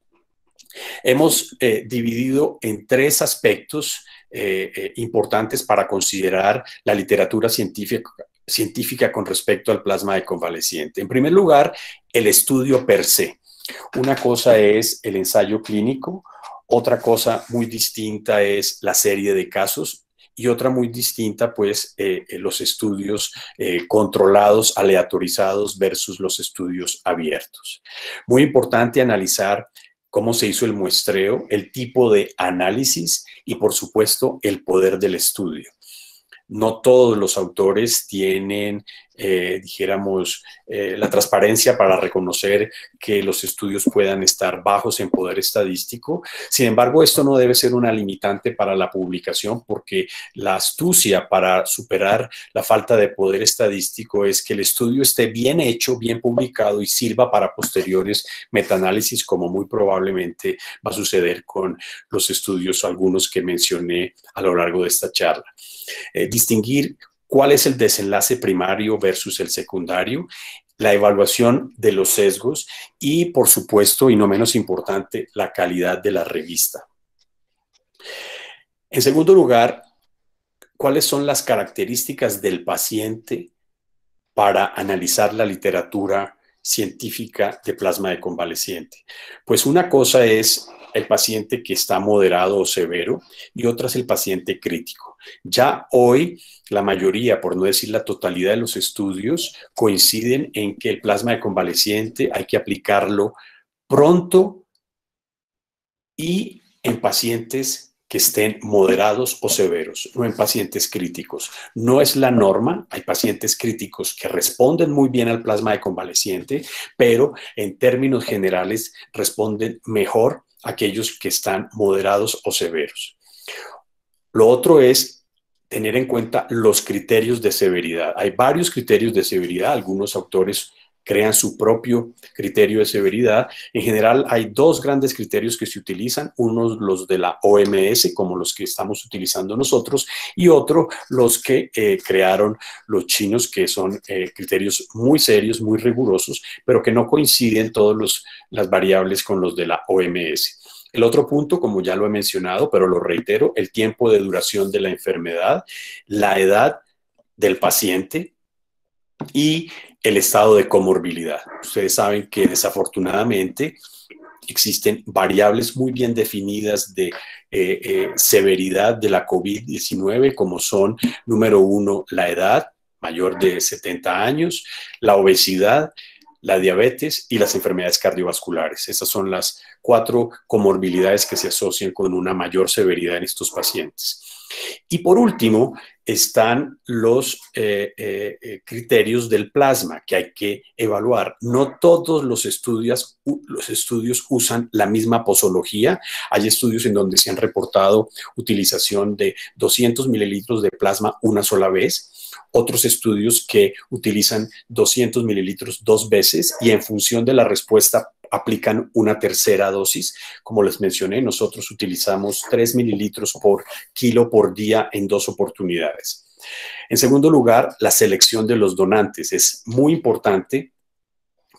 [SPEAKER 2] Hemos eh, dividido en tres aspectos eh, eh, importantes para considerar la literatura científica, científica con respecto al plasma de convaleciente. En primer lugar, el estudio per se. Una cosa es el ensayo clínico, otra cosa muy distinta es la serie de casos, y otra muy distinta, pues, eh, los estudios eh, controlados, aleatorizados versus los estudios abiertos. Muy importante analizar cómo se hizo el muestreo, el tipo de análisis y, por supuesto, el poder del estudio. No todos los autores tienen, eh, dijéramos, eh, la transparencia para reconocer que los estudios puedan estar bajos en poder estadístico. Sin embargo, esto no debe ser una limitante para la publicación, porque la astucia para superar la falta de poder estadístico es que el estudio esté bien hecho, bien publicado y sirva para posteriores metaanálisis, como muy probablemente va a suceder con los estudios, algunos que mencioné a lo largo de esta charla. Eh, distinguir cuál es el desenlace primario versus el secundario, la evaluación de los sesgos y, por supuesto, y no menos importante, la calidad de la revista. En segundo lugar, ¿cuáles son las características del paciente para analizar la literatura científica de plasma de convaleciente? Pues una cosa es el paciente que está moderado o severo y otra es el paciente crítico. Ya hoy la mayoría, por no decir la totalidad de los estudios, coinciden en que el plasma de convaleciente hay que aplicarlo pronto y en pacientes que estén moderados o severos, no en pacientes críticos. No es la norma, hay pacientes críticos que responden muy bien al plasma de convaleciente, pero en términos generales responden mejor aquellos que están moderados o severos. Lo otro es tener en cuenta los criterios de severidad. Hay varios criterios de severidad, algunos autores crean su propio criterio de severidad. En general hay dos grandes criterios que se utilizan, unos los de la O M S, como los que estamos utilizando nosotros, y otro los que eh, crearon los chinos, que son eh, criterios muy serios, muy rigurosos, pero que no coinciden todas las variables con los de la O M S. El otro punto, como ya lo he mencionado, pero lo reitero, el tiempo de duración de la enfermedad, la edad del paciente y el estado de comorbilidad. Ustedes saben que desafortunadamente existen variables muy bien definidas de eh, eh, severidad de la COVID diecinueve, como son, número uno, la edad mayor de setenta años, la obesidad, la diabetes y las enfermedades cardiovasculares. Esas son las cuatro comorbilidades que se asocian con una mayor severidad en estos pacientes. Y por último, están los eh, eh, criterios del plasma que hay que evaluar. No todos los estudios, los estudios usan la misma posología. Hay estudios en donde se han reportado utilización de doscientos mililitros de plasma una sola vez. Otros estudios que utilizan doscientos mililitros dos veces y en función de la respuesta aplican una tercera dosis. Como les mencioné, nosotros utilizamos tres mililitros por kilo por día en dos oportunidades. En segundo lugar, la selección de los donantes es muy importante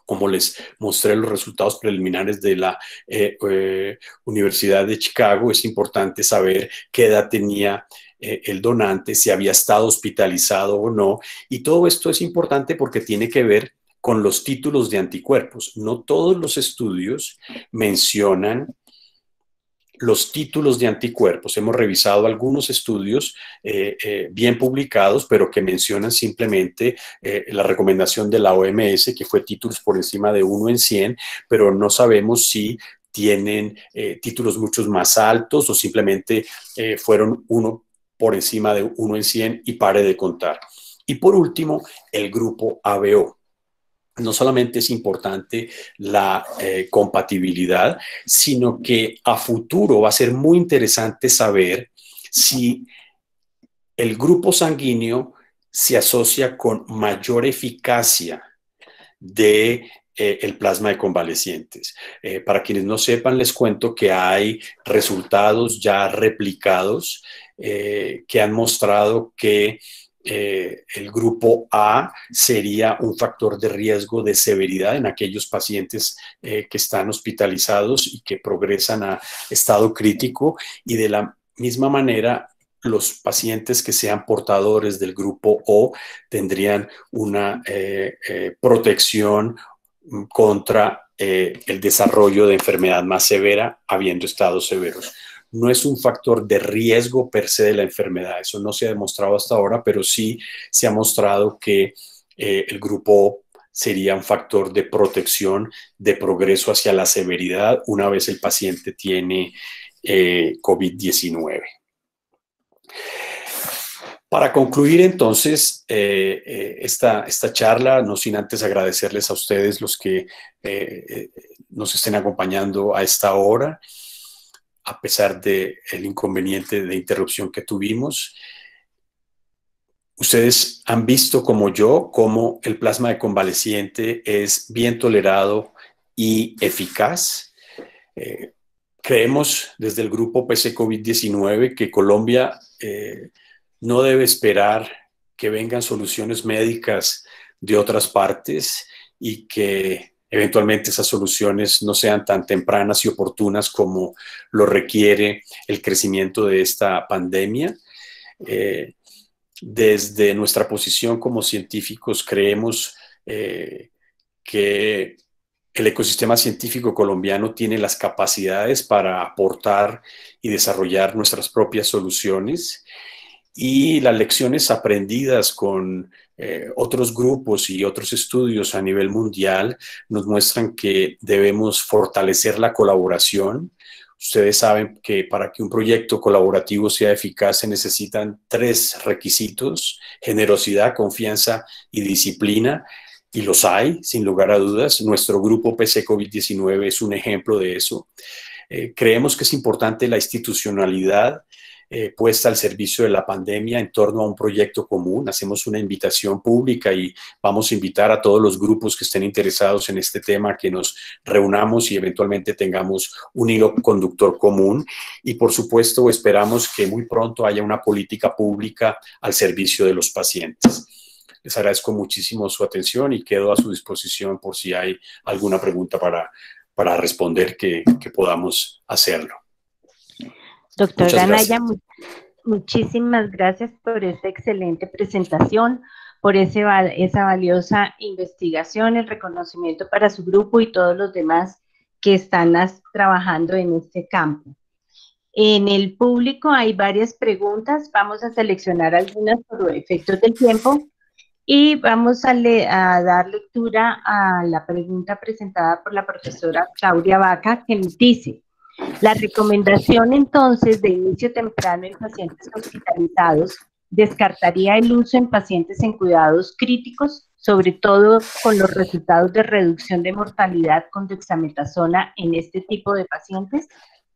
[SPEAKER 2] como les mostré los resultados preliminares de la eh, eh, Universidad de Chicago, es importante saber qué edad tenía eh, el donante, si había estado hospitalizado o no. Y todo esto es importante porque tiene que ver con los títulos de anticuerpos. No todos los estudios mencionan los títulos de anticuerpos. Hemos revisado algunos estudios eh, eh, bien publicados, pero que mencionan simplemente eh, la recomendación de la O M S, que fue títulos por encima de uno en cien, pero no sabemos si tienen eh, títulos muchos más altos o simplemente eh, fueron uno por encima de uno en cien y pare de contar. Y por último, el grupo A B O. No solamente es importante la eh, compatibilidad, sino que a futuro va a ser muy interesante saber si el grupo sanguíneo se asocia con mayor eficacia de eh, el plasma de convalecientes. Eh, para quienes no sepan, les cuento que hay resultados ya replicados eh, que han mostrado que Eh, el grupo A sería un factor de riesgo de severidad en aquellos pacientes eh, que están hospitalizados y que progresan a estado crítico, y de la misma manera los pacientes que sean portadores del grupo O tendrían una eh, eh, protección contra eh, el desarrollo de enfermedad más severa habiendo estados severos. No es un factor de riesgo per se de la enfermedad, eso no se ha demostrado hasta ahora, pero sí se ha mostrado que eh, el grupo O sería un factor de protección, de progreso hacia la severidad una vez el paciente tiene eh, COVID diecinueve. Para concluir entonces eh, eh, esta, esta charla, no sin antes agradecerles a ustedes los que eh, eh, nos estén acompañando a esta hora, a pesar del inconveniente de interrupción que tuvimos. Ustedes han visto como yo cómo el plasma de convaleciente es bien tolerado y eficaz. Eh, creemos desde el grupo P C COVID diecinueve que Colombia eh, no debe esperar que vengan soluciones médicas de otras partes y que eventualmente esas soluciones no sean tan tempranas y oportunas como lo requiere el crecimiento de esta pandemia. Eh, desde nuestra posición como científicos creemos eh, que el ecosistema científico colombiano tiene las capacidades para aportar y desarrollar nuestras propias soluciones, y las lecciones aprendidas con eh, otros grupos y otros estudios a nivel mundial nos muestran que debemos fortalecer la colaboración. Ustedes saben que para que un proyecto colaborativo sea eficaz se necesitan tres requisitos: generosidad, confianza y disciplina, y los hay, sin lugar a dudas. Nuestro grupo P C COVID diecinueve es un ejemplo de eso. Eh, creemos que es importante la institucionalidad Eh, puesta al servicio de la pandemia en torno a un proyecto común. Hacemos una invitación pública y vamos a invitar a todos los grupos que estén interesados en este tema que nos reunamos y eventualmente tengamos un hilo conductor común. Y por supuesto esperamos que muy pronto haya una política pública al servicio de los pacientes. Les agradezco muchísimo su atención y quedo a su disposición por si hay alguna pregunta para, para responder que, que podamos hacerlo.
[SPEAKER 1] Doctor Anaya, muchísimas gracias por esta excelente presentación, por ese, esa valiosa investigación, el reconocimiento para su grupo y todos los demás que están las, trabajando en este campo. En el público hay varias preguntas, vamos a seleccionar algunas por efectos del tiempo y vamos a, le, a dar lectura a la pregunta presentada por la profesora Claudia Vaca, que nos dice: la recomendación entonces de inicio temprano en pacientes hospitalizados descartaría el uso en pacientes en cuidados críticos, sobre todo con los resultados de reducción de mortalidad con dexametasona en este tipo de pacientes.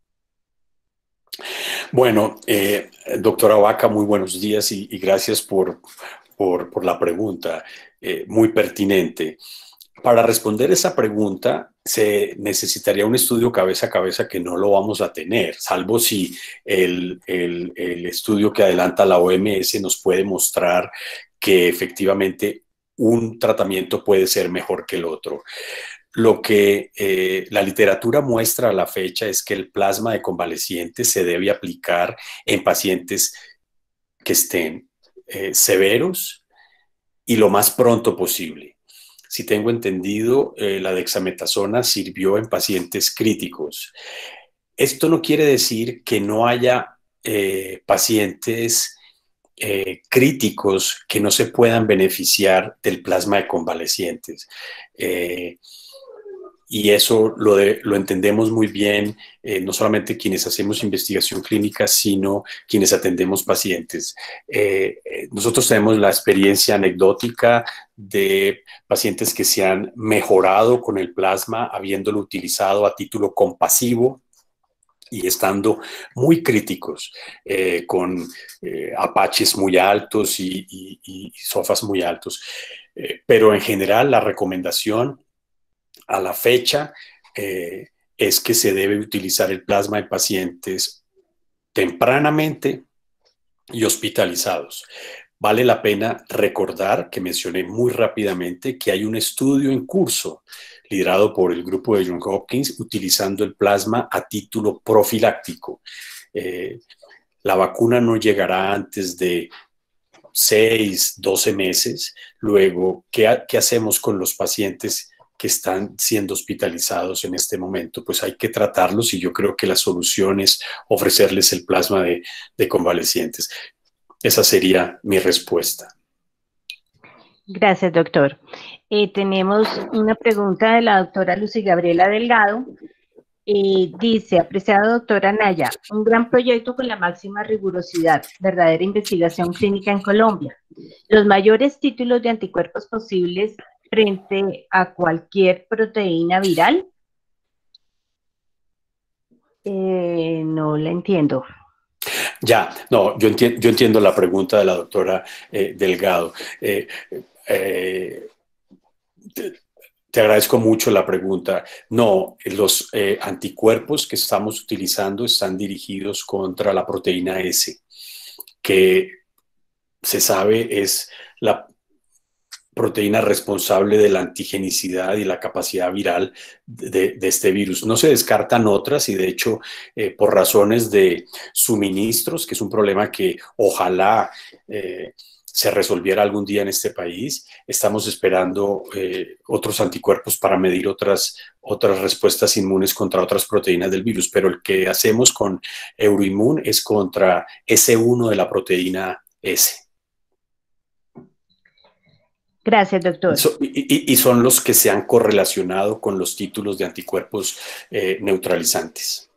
[SPEAKER 2] Bueno, eh, doctora Vaca, muy buenos días y, y gracias por, por, por la pregunta, eh, muy pertinente. Para responder esa pregunta se necesitaría un estudio cabeza a cabeza que no lo vamos a tener, salvo si el, el, el estudio que adelanta la O M S nos puede mostrar que efectivamente un tratamiento puede ser mejor que el otro. Lo que eh, la literatura muestra a la fecha es que el plasma de convalecientes se debe aplicar en pacientes que estén eh, severos y lo más pronto posible. Si tengo entendido, eh, la dexametasona sirvió en pacientes críticos. Esto no quiere decir que no haya eh, pacientes eh, críticos que no se puedan beneficiar del plasma de convalecientes. Eh, y eso lo, de, lo entendemos muy bien, eh, no solamente quienes hacemos investigación clínica, sino quienes atendemos pacientes. Eh, nosotros tenemos la experiencia anecdótica de pacientes que se han mejorado con el plasma, habiéndolo utilizado a título compasivo y estando muy críticos, eh, con eh, apaches muy altos y, y, y sofas muy altos. Eh, pero en general la recomendación a la fecha eh, es que se debe utilizar el plasma en pacientes tempranamente y hospitalizados. Vale la pena recordar que mencioné muy rápidamente que hay un estudio en curso liderado por el grupo de Johns Hopkins utilizando el plasma a título profiláctico. Eh, la vacuna no llegará antes de seis, doce meses. Luego, ¿qué, qué hacemos con los pacientes que están siendo hospitalizados en este momento? Pues hay que tratarlos y yo creo que la solución es ofrecerles el plasma de, de convalecientes. Esa sería mi respuesta.
[SPEAKER 1] Gracias, doctor. Eh, tenemos una pregunta de la doctora Lucy Gabriela Delgado. Eh, dice, apreciada doctora Anaya, un gran proyecto con la máxima rigurosidad, verdadera investigación clínica en Colombia. Los mayores títulos de anticuerpos posibles frente a cualquier proteína viral. Eh, no la entiendo.
[SPEAKER 2] Ya, no, yo entiendo, yo entiendo la pregunta de la doctora eh, Delgado. Eh, eh, te, te agradezco mucho la pregunta. No, los eh, anticuerpos que estamos utilizando están dirigidos contra la proteína S, que se sabe es la proteína responsable de la antigenicidad y la capacidad viral de, de este virus. No se descartan otras y de hecho eh, por razones de suministros, que es un problema que ojalá eh, se resolviera algún día en este país, estamos esperando eh, otros anticuerpos para medir otras, otras respuestas inmunes contra otras proteínas del virus, pero el que hacemos con Euroimmun es contra ese uno de la proteína S.
[SPEAKER 1] Gracias, doctor.
[SPEAKER 2] So, y, y son los que se han correlacionado con los títulos de anticuerpos eh, neutralizantes.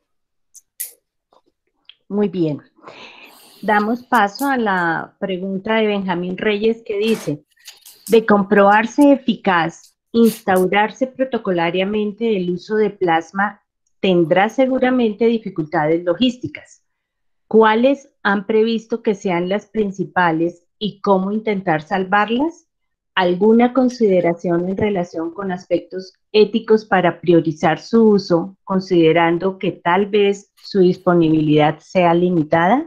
[SPEAKER 1] Muy bien. Damos paso a la pregunta de Benjamín Reyes que dice, de comprobarse eficaz, instaurarse protocolariamente el uso de plasma tendrá seguramente dificultades logísticas. ¿Cuáles han previsto que sean las principales y cómo intentar salvarlas? ¿Alguna consideración en relación con aspectos éticos para priorizar su uso, considerando que tal vez su disponibilidad sea limitada?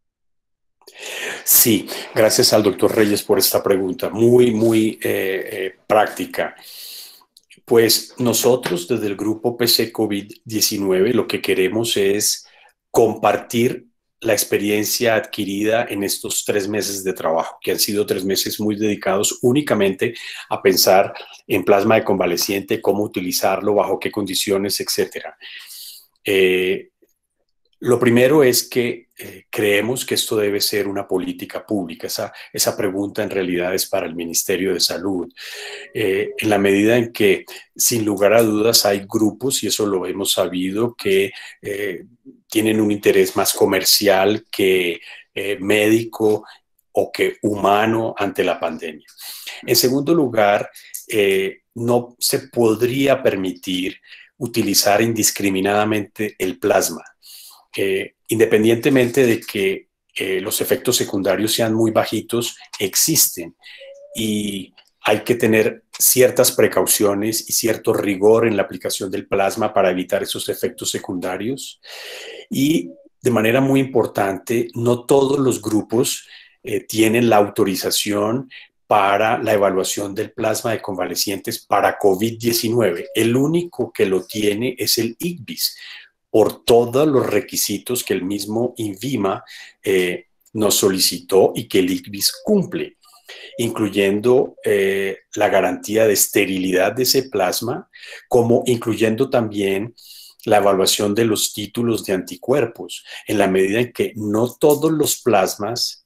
[SPEAKER 2] Sí, gracias al doctor Reyes por esta pregunta, muy, muy eh, eh, práctica. Pues nosotros desde el grupo P C COVID diecinueve lo que queremos es compartir la experiencia adquirida en estos tres meses de trabajo, que han sido tres meses muy dedicados únicamente a pensar en plasma de convaleciente, cómo utilizarlo, bajo qué condiciones, etcétera. Eh, lo primero es que eh, creemos que esto debe ser una política pública. Esa, esa pregunta en realidad es para el Ministerio de Salud. Eh, en la medida en que, sin lugar a dudas, hay grupos, y eso lo hemos sabido, que eh, tienen un interés más comercial que eh, médico o que humano ante la pandemia. En segundo lugar, eh, no se podría permitir utilizar indiscriminadamente el plasma. Eh, independientemente de que eh, los efectos secundarios sean muy bajitos, existen y hay que tener ciertas precauciones y cierto rigor en la aplicación del plasma para evitar esos efectos secundarios. Y de manera muy importante, no todos los grupos eh, tienen la autorización para la evaluación del plasma de convalecientes para COVID diecinueve. El único que lo tiene es el ICVIS, por todos los requisitos que el mismo INVIMA eh, nos solicitó y que el ICVIS cumple, incluyendo eh, la garantía de esterilidad de ese plasma, como incluyendo también la evaluación de los títulos de anticuerpos, en la medida en que no todos los plasmas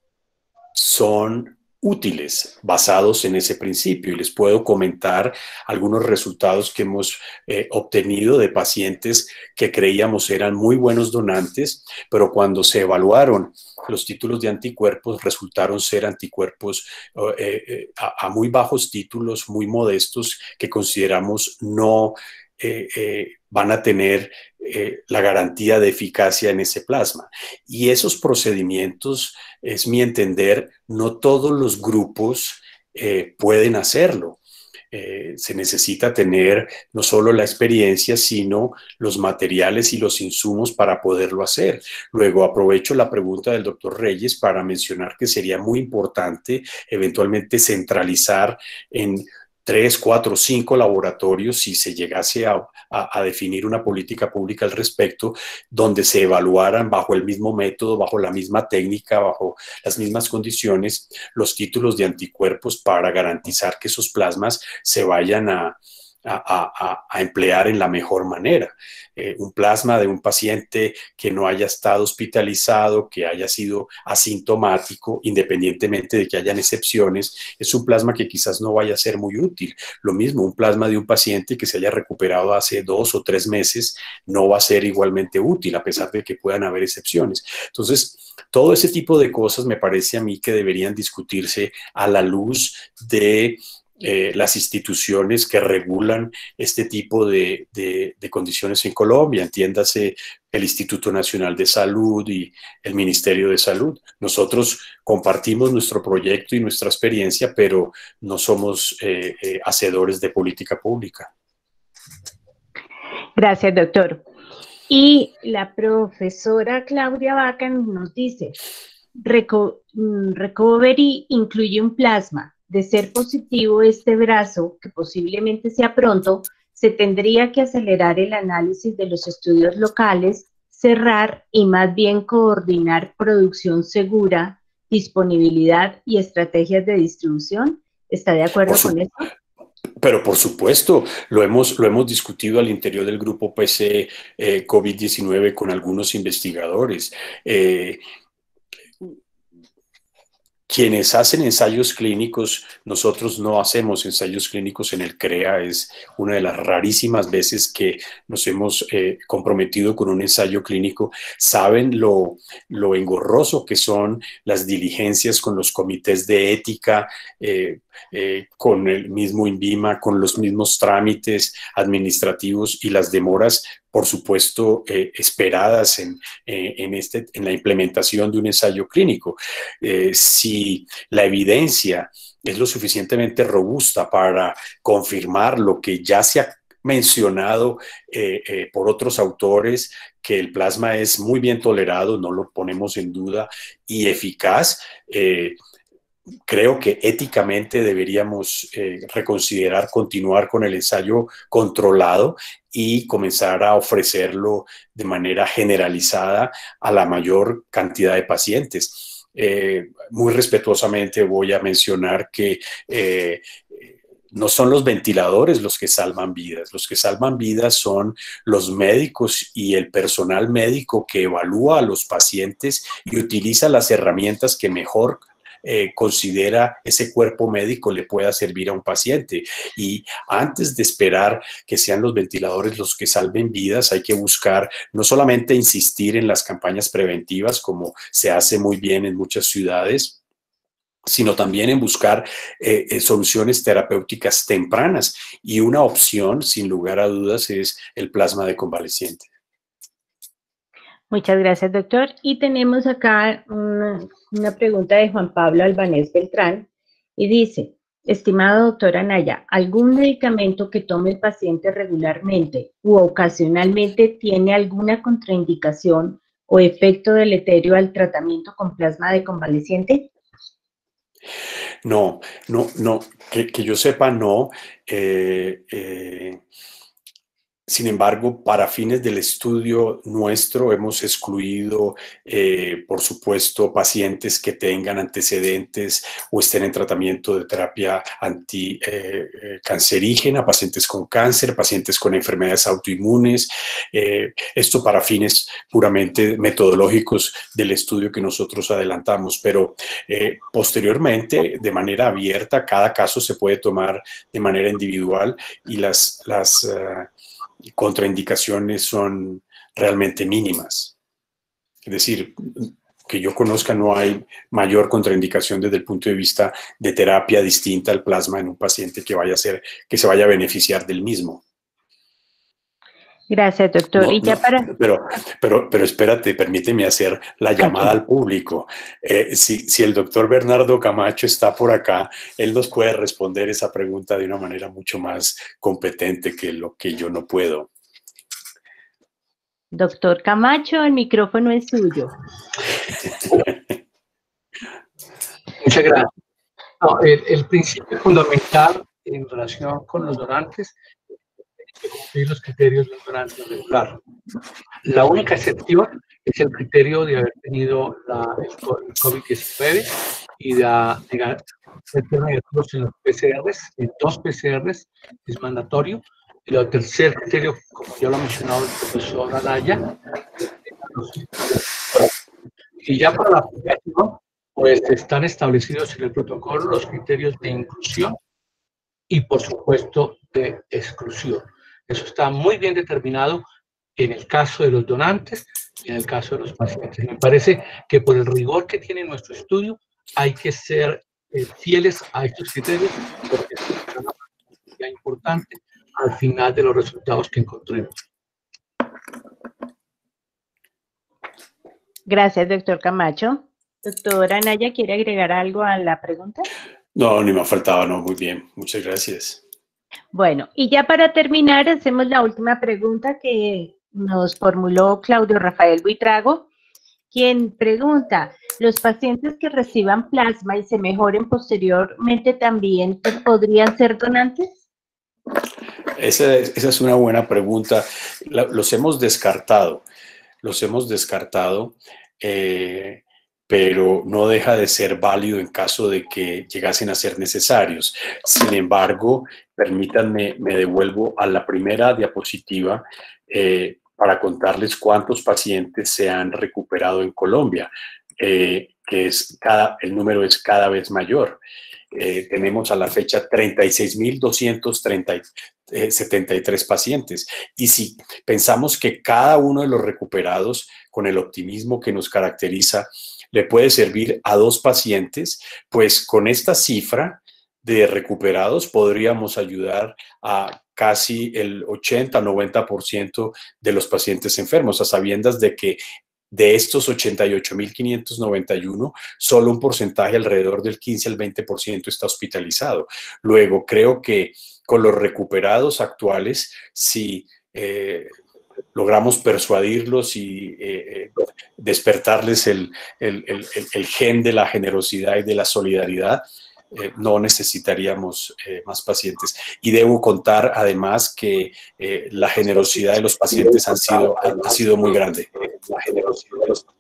[SPEAKER 2] son útiles basados en ese principio. Y les puedo comentar algunos resultados que hemos eh, obtenido de pacientes que creíamos eran muy buenos donantes, pero cuando se evaluaron los títulos de anticuerpos resultaron ser anticuerpos eh, eh, a, a muy bajos títulos, muy modestos, que consideramos no eh, eh, van a tener eh, la garantía de eficacia en ese plasma. Y esos procedimientos, es mi entender, no todos los grupos eh, pueden hacerlo. Eh, se necesita tener no solo la experiencia, sino los materiales y los insumos para poderlo hacer. Luego aprovecho la pregunta del doctor Reyes para mencionar que sería muy importante eventualmente centralizar en tres, cuatro, cinco laboratorios si se llegase a, a, a definir una política pública al respecto, donde se evaluaran bajo el mismo método, bajo la misma técnica, bajo las mismas condiciones, los títulos de anticuerpos para garantizar que esos plasmas se vayan a, a, a, a emplear en la mejor manera. Eh, un plasma de un paciente que no haya estado hospitalizado, que haya sido asintomático, independientemente de que hayan excepciones, es un plasma que quizás no vaya a ser muy útil. Lo mismo, un plasma de un paciente que se haya recuperado hace dos o tres meses no va a ser igualmente útil, a pesar de que puedan haber excepciones. Entonces, todo ese tipo de cosas me parece a mí que deberían discutirse a la luz de Eh, las instituciones que regulan este tipo de, de, de condiciones en Colombia, entiéndase el Instituto Nacional de Salud y el Ministerio de Salud. Nosotros compartimos nuestro proyecto y nuestra experiencia, pero no somos eh, eh, hacedores de política pública.
[SPEAKER 1] Gracias, doctor. Y la profesora Claudia Vaca nos dice, Reco Recovery incluye un plasma. De ser positivo este brazo, que posiblemente sea pronto, se tendría que acelerar el análisis de los estudios locales, cerrar y más bien coordinar producción segura, disponibilidad y estrategias de distribución. ¿Está de acuerdo con eso?
[SPEAKER 2] Pero por supuesto, lo hemos, lo hemos discutido al interior del grupo P C eh, COVID diecinueve con algunos investigadores. Eh, Quienes hacen ensayos clínicos, nosotros no hacemos ensayos clínicos en el CREA, es una de las rarísimas veces que nos hemos eh, comprometido con un ensayo clínico, saben lo, lo engorroso que son las diligencias con los comités de ética, eh, eh, con el mismo INVIMA, con los mismos trámites administrativos y las demoras, por supuesto, eh, esperadas en, eh, en, este, en la implementación de un ensayo clínico. Eh, si la evidencia es lo suficientemente robusta para confirmar lo que ya se ha mencionado eh, eh, por otros autores, que el plasma es muy bien tolerado, no lo ponemos en duda, y eficaz, eh, creo que éticamente deberíamos eh, reconsiderar continuar con el ensayo controlado y comenzar a ofrecerlo de manera generalizada a la mayor cantidad de pacientes. Eh, muy respetuosamente voy a mencionar que eh, no son los ventiladores los que salvan vidas, los que salvan vidas son los médicos y el personal médico que evalúa a los pacientes y utiliza las herramientas que mejor Eh, considera ese cuerpo médico le pueda servir a un paciente. Y antes de esperar que sean los ventiladores los que salven vidas, hay que buscar no solamente insistir en las campañas preventivas, como se hace muy bien en muchas ciudades, sino también en buscar eh, eh, soluciones terapéuticas tempranas. Y una opción, sin lugar a dudas, es el plasma de convaleciente.
[SPEAKER 1] Muchas gracias, doctor. Y tenemos acá una, una pregunta de Juan Pablo Albanés Beltrán y dice, estimado doctor Anaya, ¿algún medicamento que tome el paciente regularmente u ocasionalmente tiene alguna contraindicación o efecto deleterio al tratamiento con plasma de convaleciente?
[SPEAKER 2] No, no, no, que, que yo sepa, no. Eh, eh, Sin embargo, para fines del estudio nuestro hemos excluido, eh, por supuesto, pacientes que tengan antecedentes o estén en tratamiento de terapia anticancerígena, eh, pacientes con cáncer, pacientes con enfermedades autoinmunes. Eh, esto para fines puramente metodológicos del estudio que nosotros adelantamos, pero eh, posteriormente, de manera abierta, cada caso se puede tomar de manera individual y las... las uh, contraindicaciones son realmente mínimas. Es decir, que yo conozca, no hay mayor contraindicación desde el punto de vista de terapia distinta al plasma en un paciente que vaya a ser, que se vaya a beneficiar del mismo.
[SPEAKER 1] Gracias, doctor.
[SPEAKER 2] No,
[SPEAKER 1] y ya
[SPEAKER 2] no,
[SPEAKER 1] para...
[SPEAKER 2] pero, pero, pero espérate, permíteme hacer la llamada okay. al público. Eh, si, si el doctor Bernardo Camacho está por acá, él nos puede responder esa pregunta de una manera mucho más competente que lo que yo no puedo.
[SPEAKER 1] Doctor Camacho, el micrófono es suyo.
[SPEAKER 3] Muchas gracias. No, el, el principio fundamental en relación con los donantes es cumplir los criterios de un donante regular. La única excepción es el criterio de haber tenido la, el COVID diecinueve y de negar ser negativos en los P C Rs, en dos P C Rs es mandatorio. Y el tercer criterio, como ya lo ha mencionado el profesor Anaya, y ya para la aplicación, pues están establecidos en el protocolo los criterios de inclusión y, por supuesto, de exclusión. Eso está muy bien determinado en el caso de los donantes y en el caso de los pacientes. Me parece que por el rigor que tiene nuestro estudio hay que ser eh, fieles a estos criterios porque es una importante al final de los resultados que encontremos.
[SPEAKER 1] Gracias, doctor Camacho. Doctora Anaya, ¿quiere agregar algo a la pregunta?
[SPEAKER 2] No, ni me ha faltado, no, muy bien. Muchas gracias.
[SPEAKER 1] Bueno, y ya para terminar, hacemos la última pregunta que nos formuló Claudio Rafael Buitrago, quien pregunta, ¿los pacientes que reciban plasma y se mejoren posteriormente también podrían ser donantes?
[SPEAKER 2] Esa, esa es una buena pregunta. La, los hemos descartado, los hemos descartado, eh, pero no deja de ser válido en caso de que llegasen a ser necesarios. Sin embargo, permítanme, me devuelvo a la primera diapositiva eh, para contarles cuántos pacientes se han recuperado en Colombia, eh, que es cada, el número es cada vez mayor. Eh, tenemos a la fecha treinta y seis mil doscientos setenta y tres pacientes. Y si pensamos que cada uno de los recuperados, con el optimismo que nos caracteriza, le puede servir a dos pacientes, pues con esta cifra de recuperados podríamos ayudar a casi el ochenta a noventa por ciento de los pacientes enfermos, a sabiendas de que de estos ochenta y ocho mil quinientos noventa y uno, solo un porcentaje alrededor del quince al veinte por ciento está hospitalizado. Luego, creo que con los recuperados actuales, si eh, logramos persuadirlos y eh, despertarles el, el, el, el gen de la generosidad y de la solidaridad, eh, no necesitaríamos eh, más pacientes. Y debo contar además que eh, la generosidad de los pacientes han sido, ha, ha sido muy grande. La generosidad de los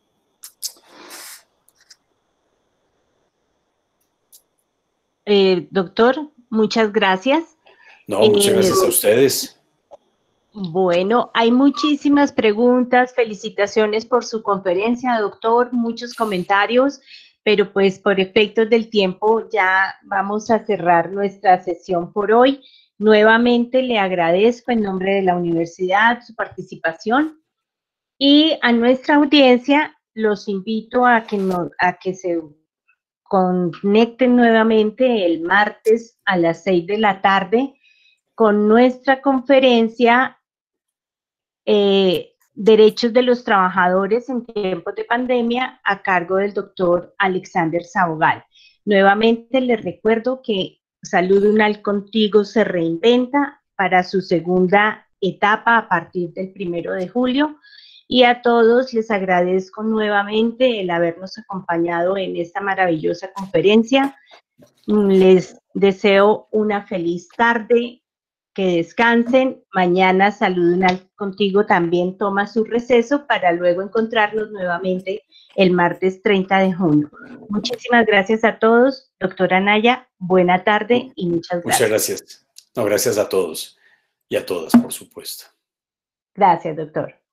[SPEAKER 1] eh, doctor, muchas gracias.
[SPEAKER 2] No, muchas eh, gracias a ustedes.
[SPEAKER 1] Bueno, hay muchísimas preguntas, felicitaciones por su conferencia, doctor, muchos comentarios, pero pues por efectos del tiempo ya vamos a cerrar nuestra sesión por hoy. Nuevamente le agradezco en nombre de la universidad su participación y a nuestra audiencia los invito a que, no, a que se conecten nuevamente el martes a las seis de la tarde con nuestra conferencia eh, Derechos de los Trabajadores en tiempos de pandemia a cargo del doctor Alexander Sabogal. Nuevamente les recuerdo que Salud Unal Contigo se reinventa para su segunda etapa a partir del primero de julio. Y a todos les agradezco nuevamente el habernos acompañado en esta maravillosa conferencia. Les deseo una feliz tarde, que descansen. Mañana Salud Unal Contigo también toma su receso para luego encontrarnos nuevamente el martes treinta de junio. Muchísimas gracias a todos. Doctora Anaya, buena tarde y muchas gracias.
[SPEAKER 2] Muchas gracias. No, gracias a todos y a todas, por supuesto.
[SPEAKER 1] Gracias, doctor.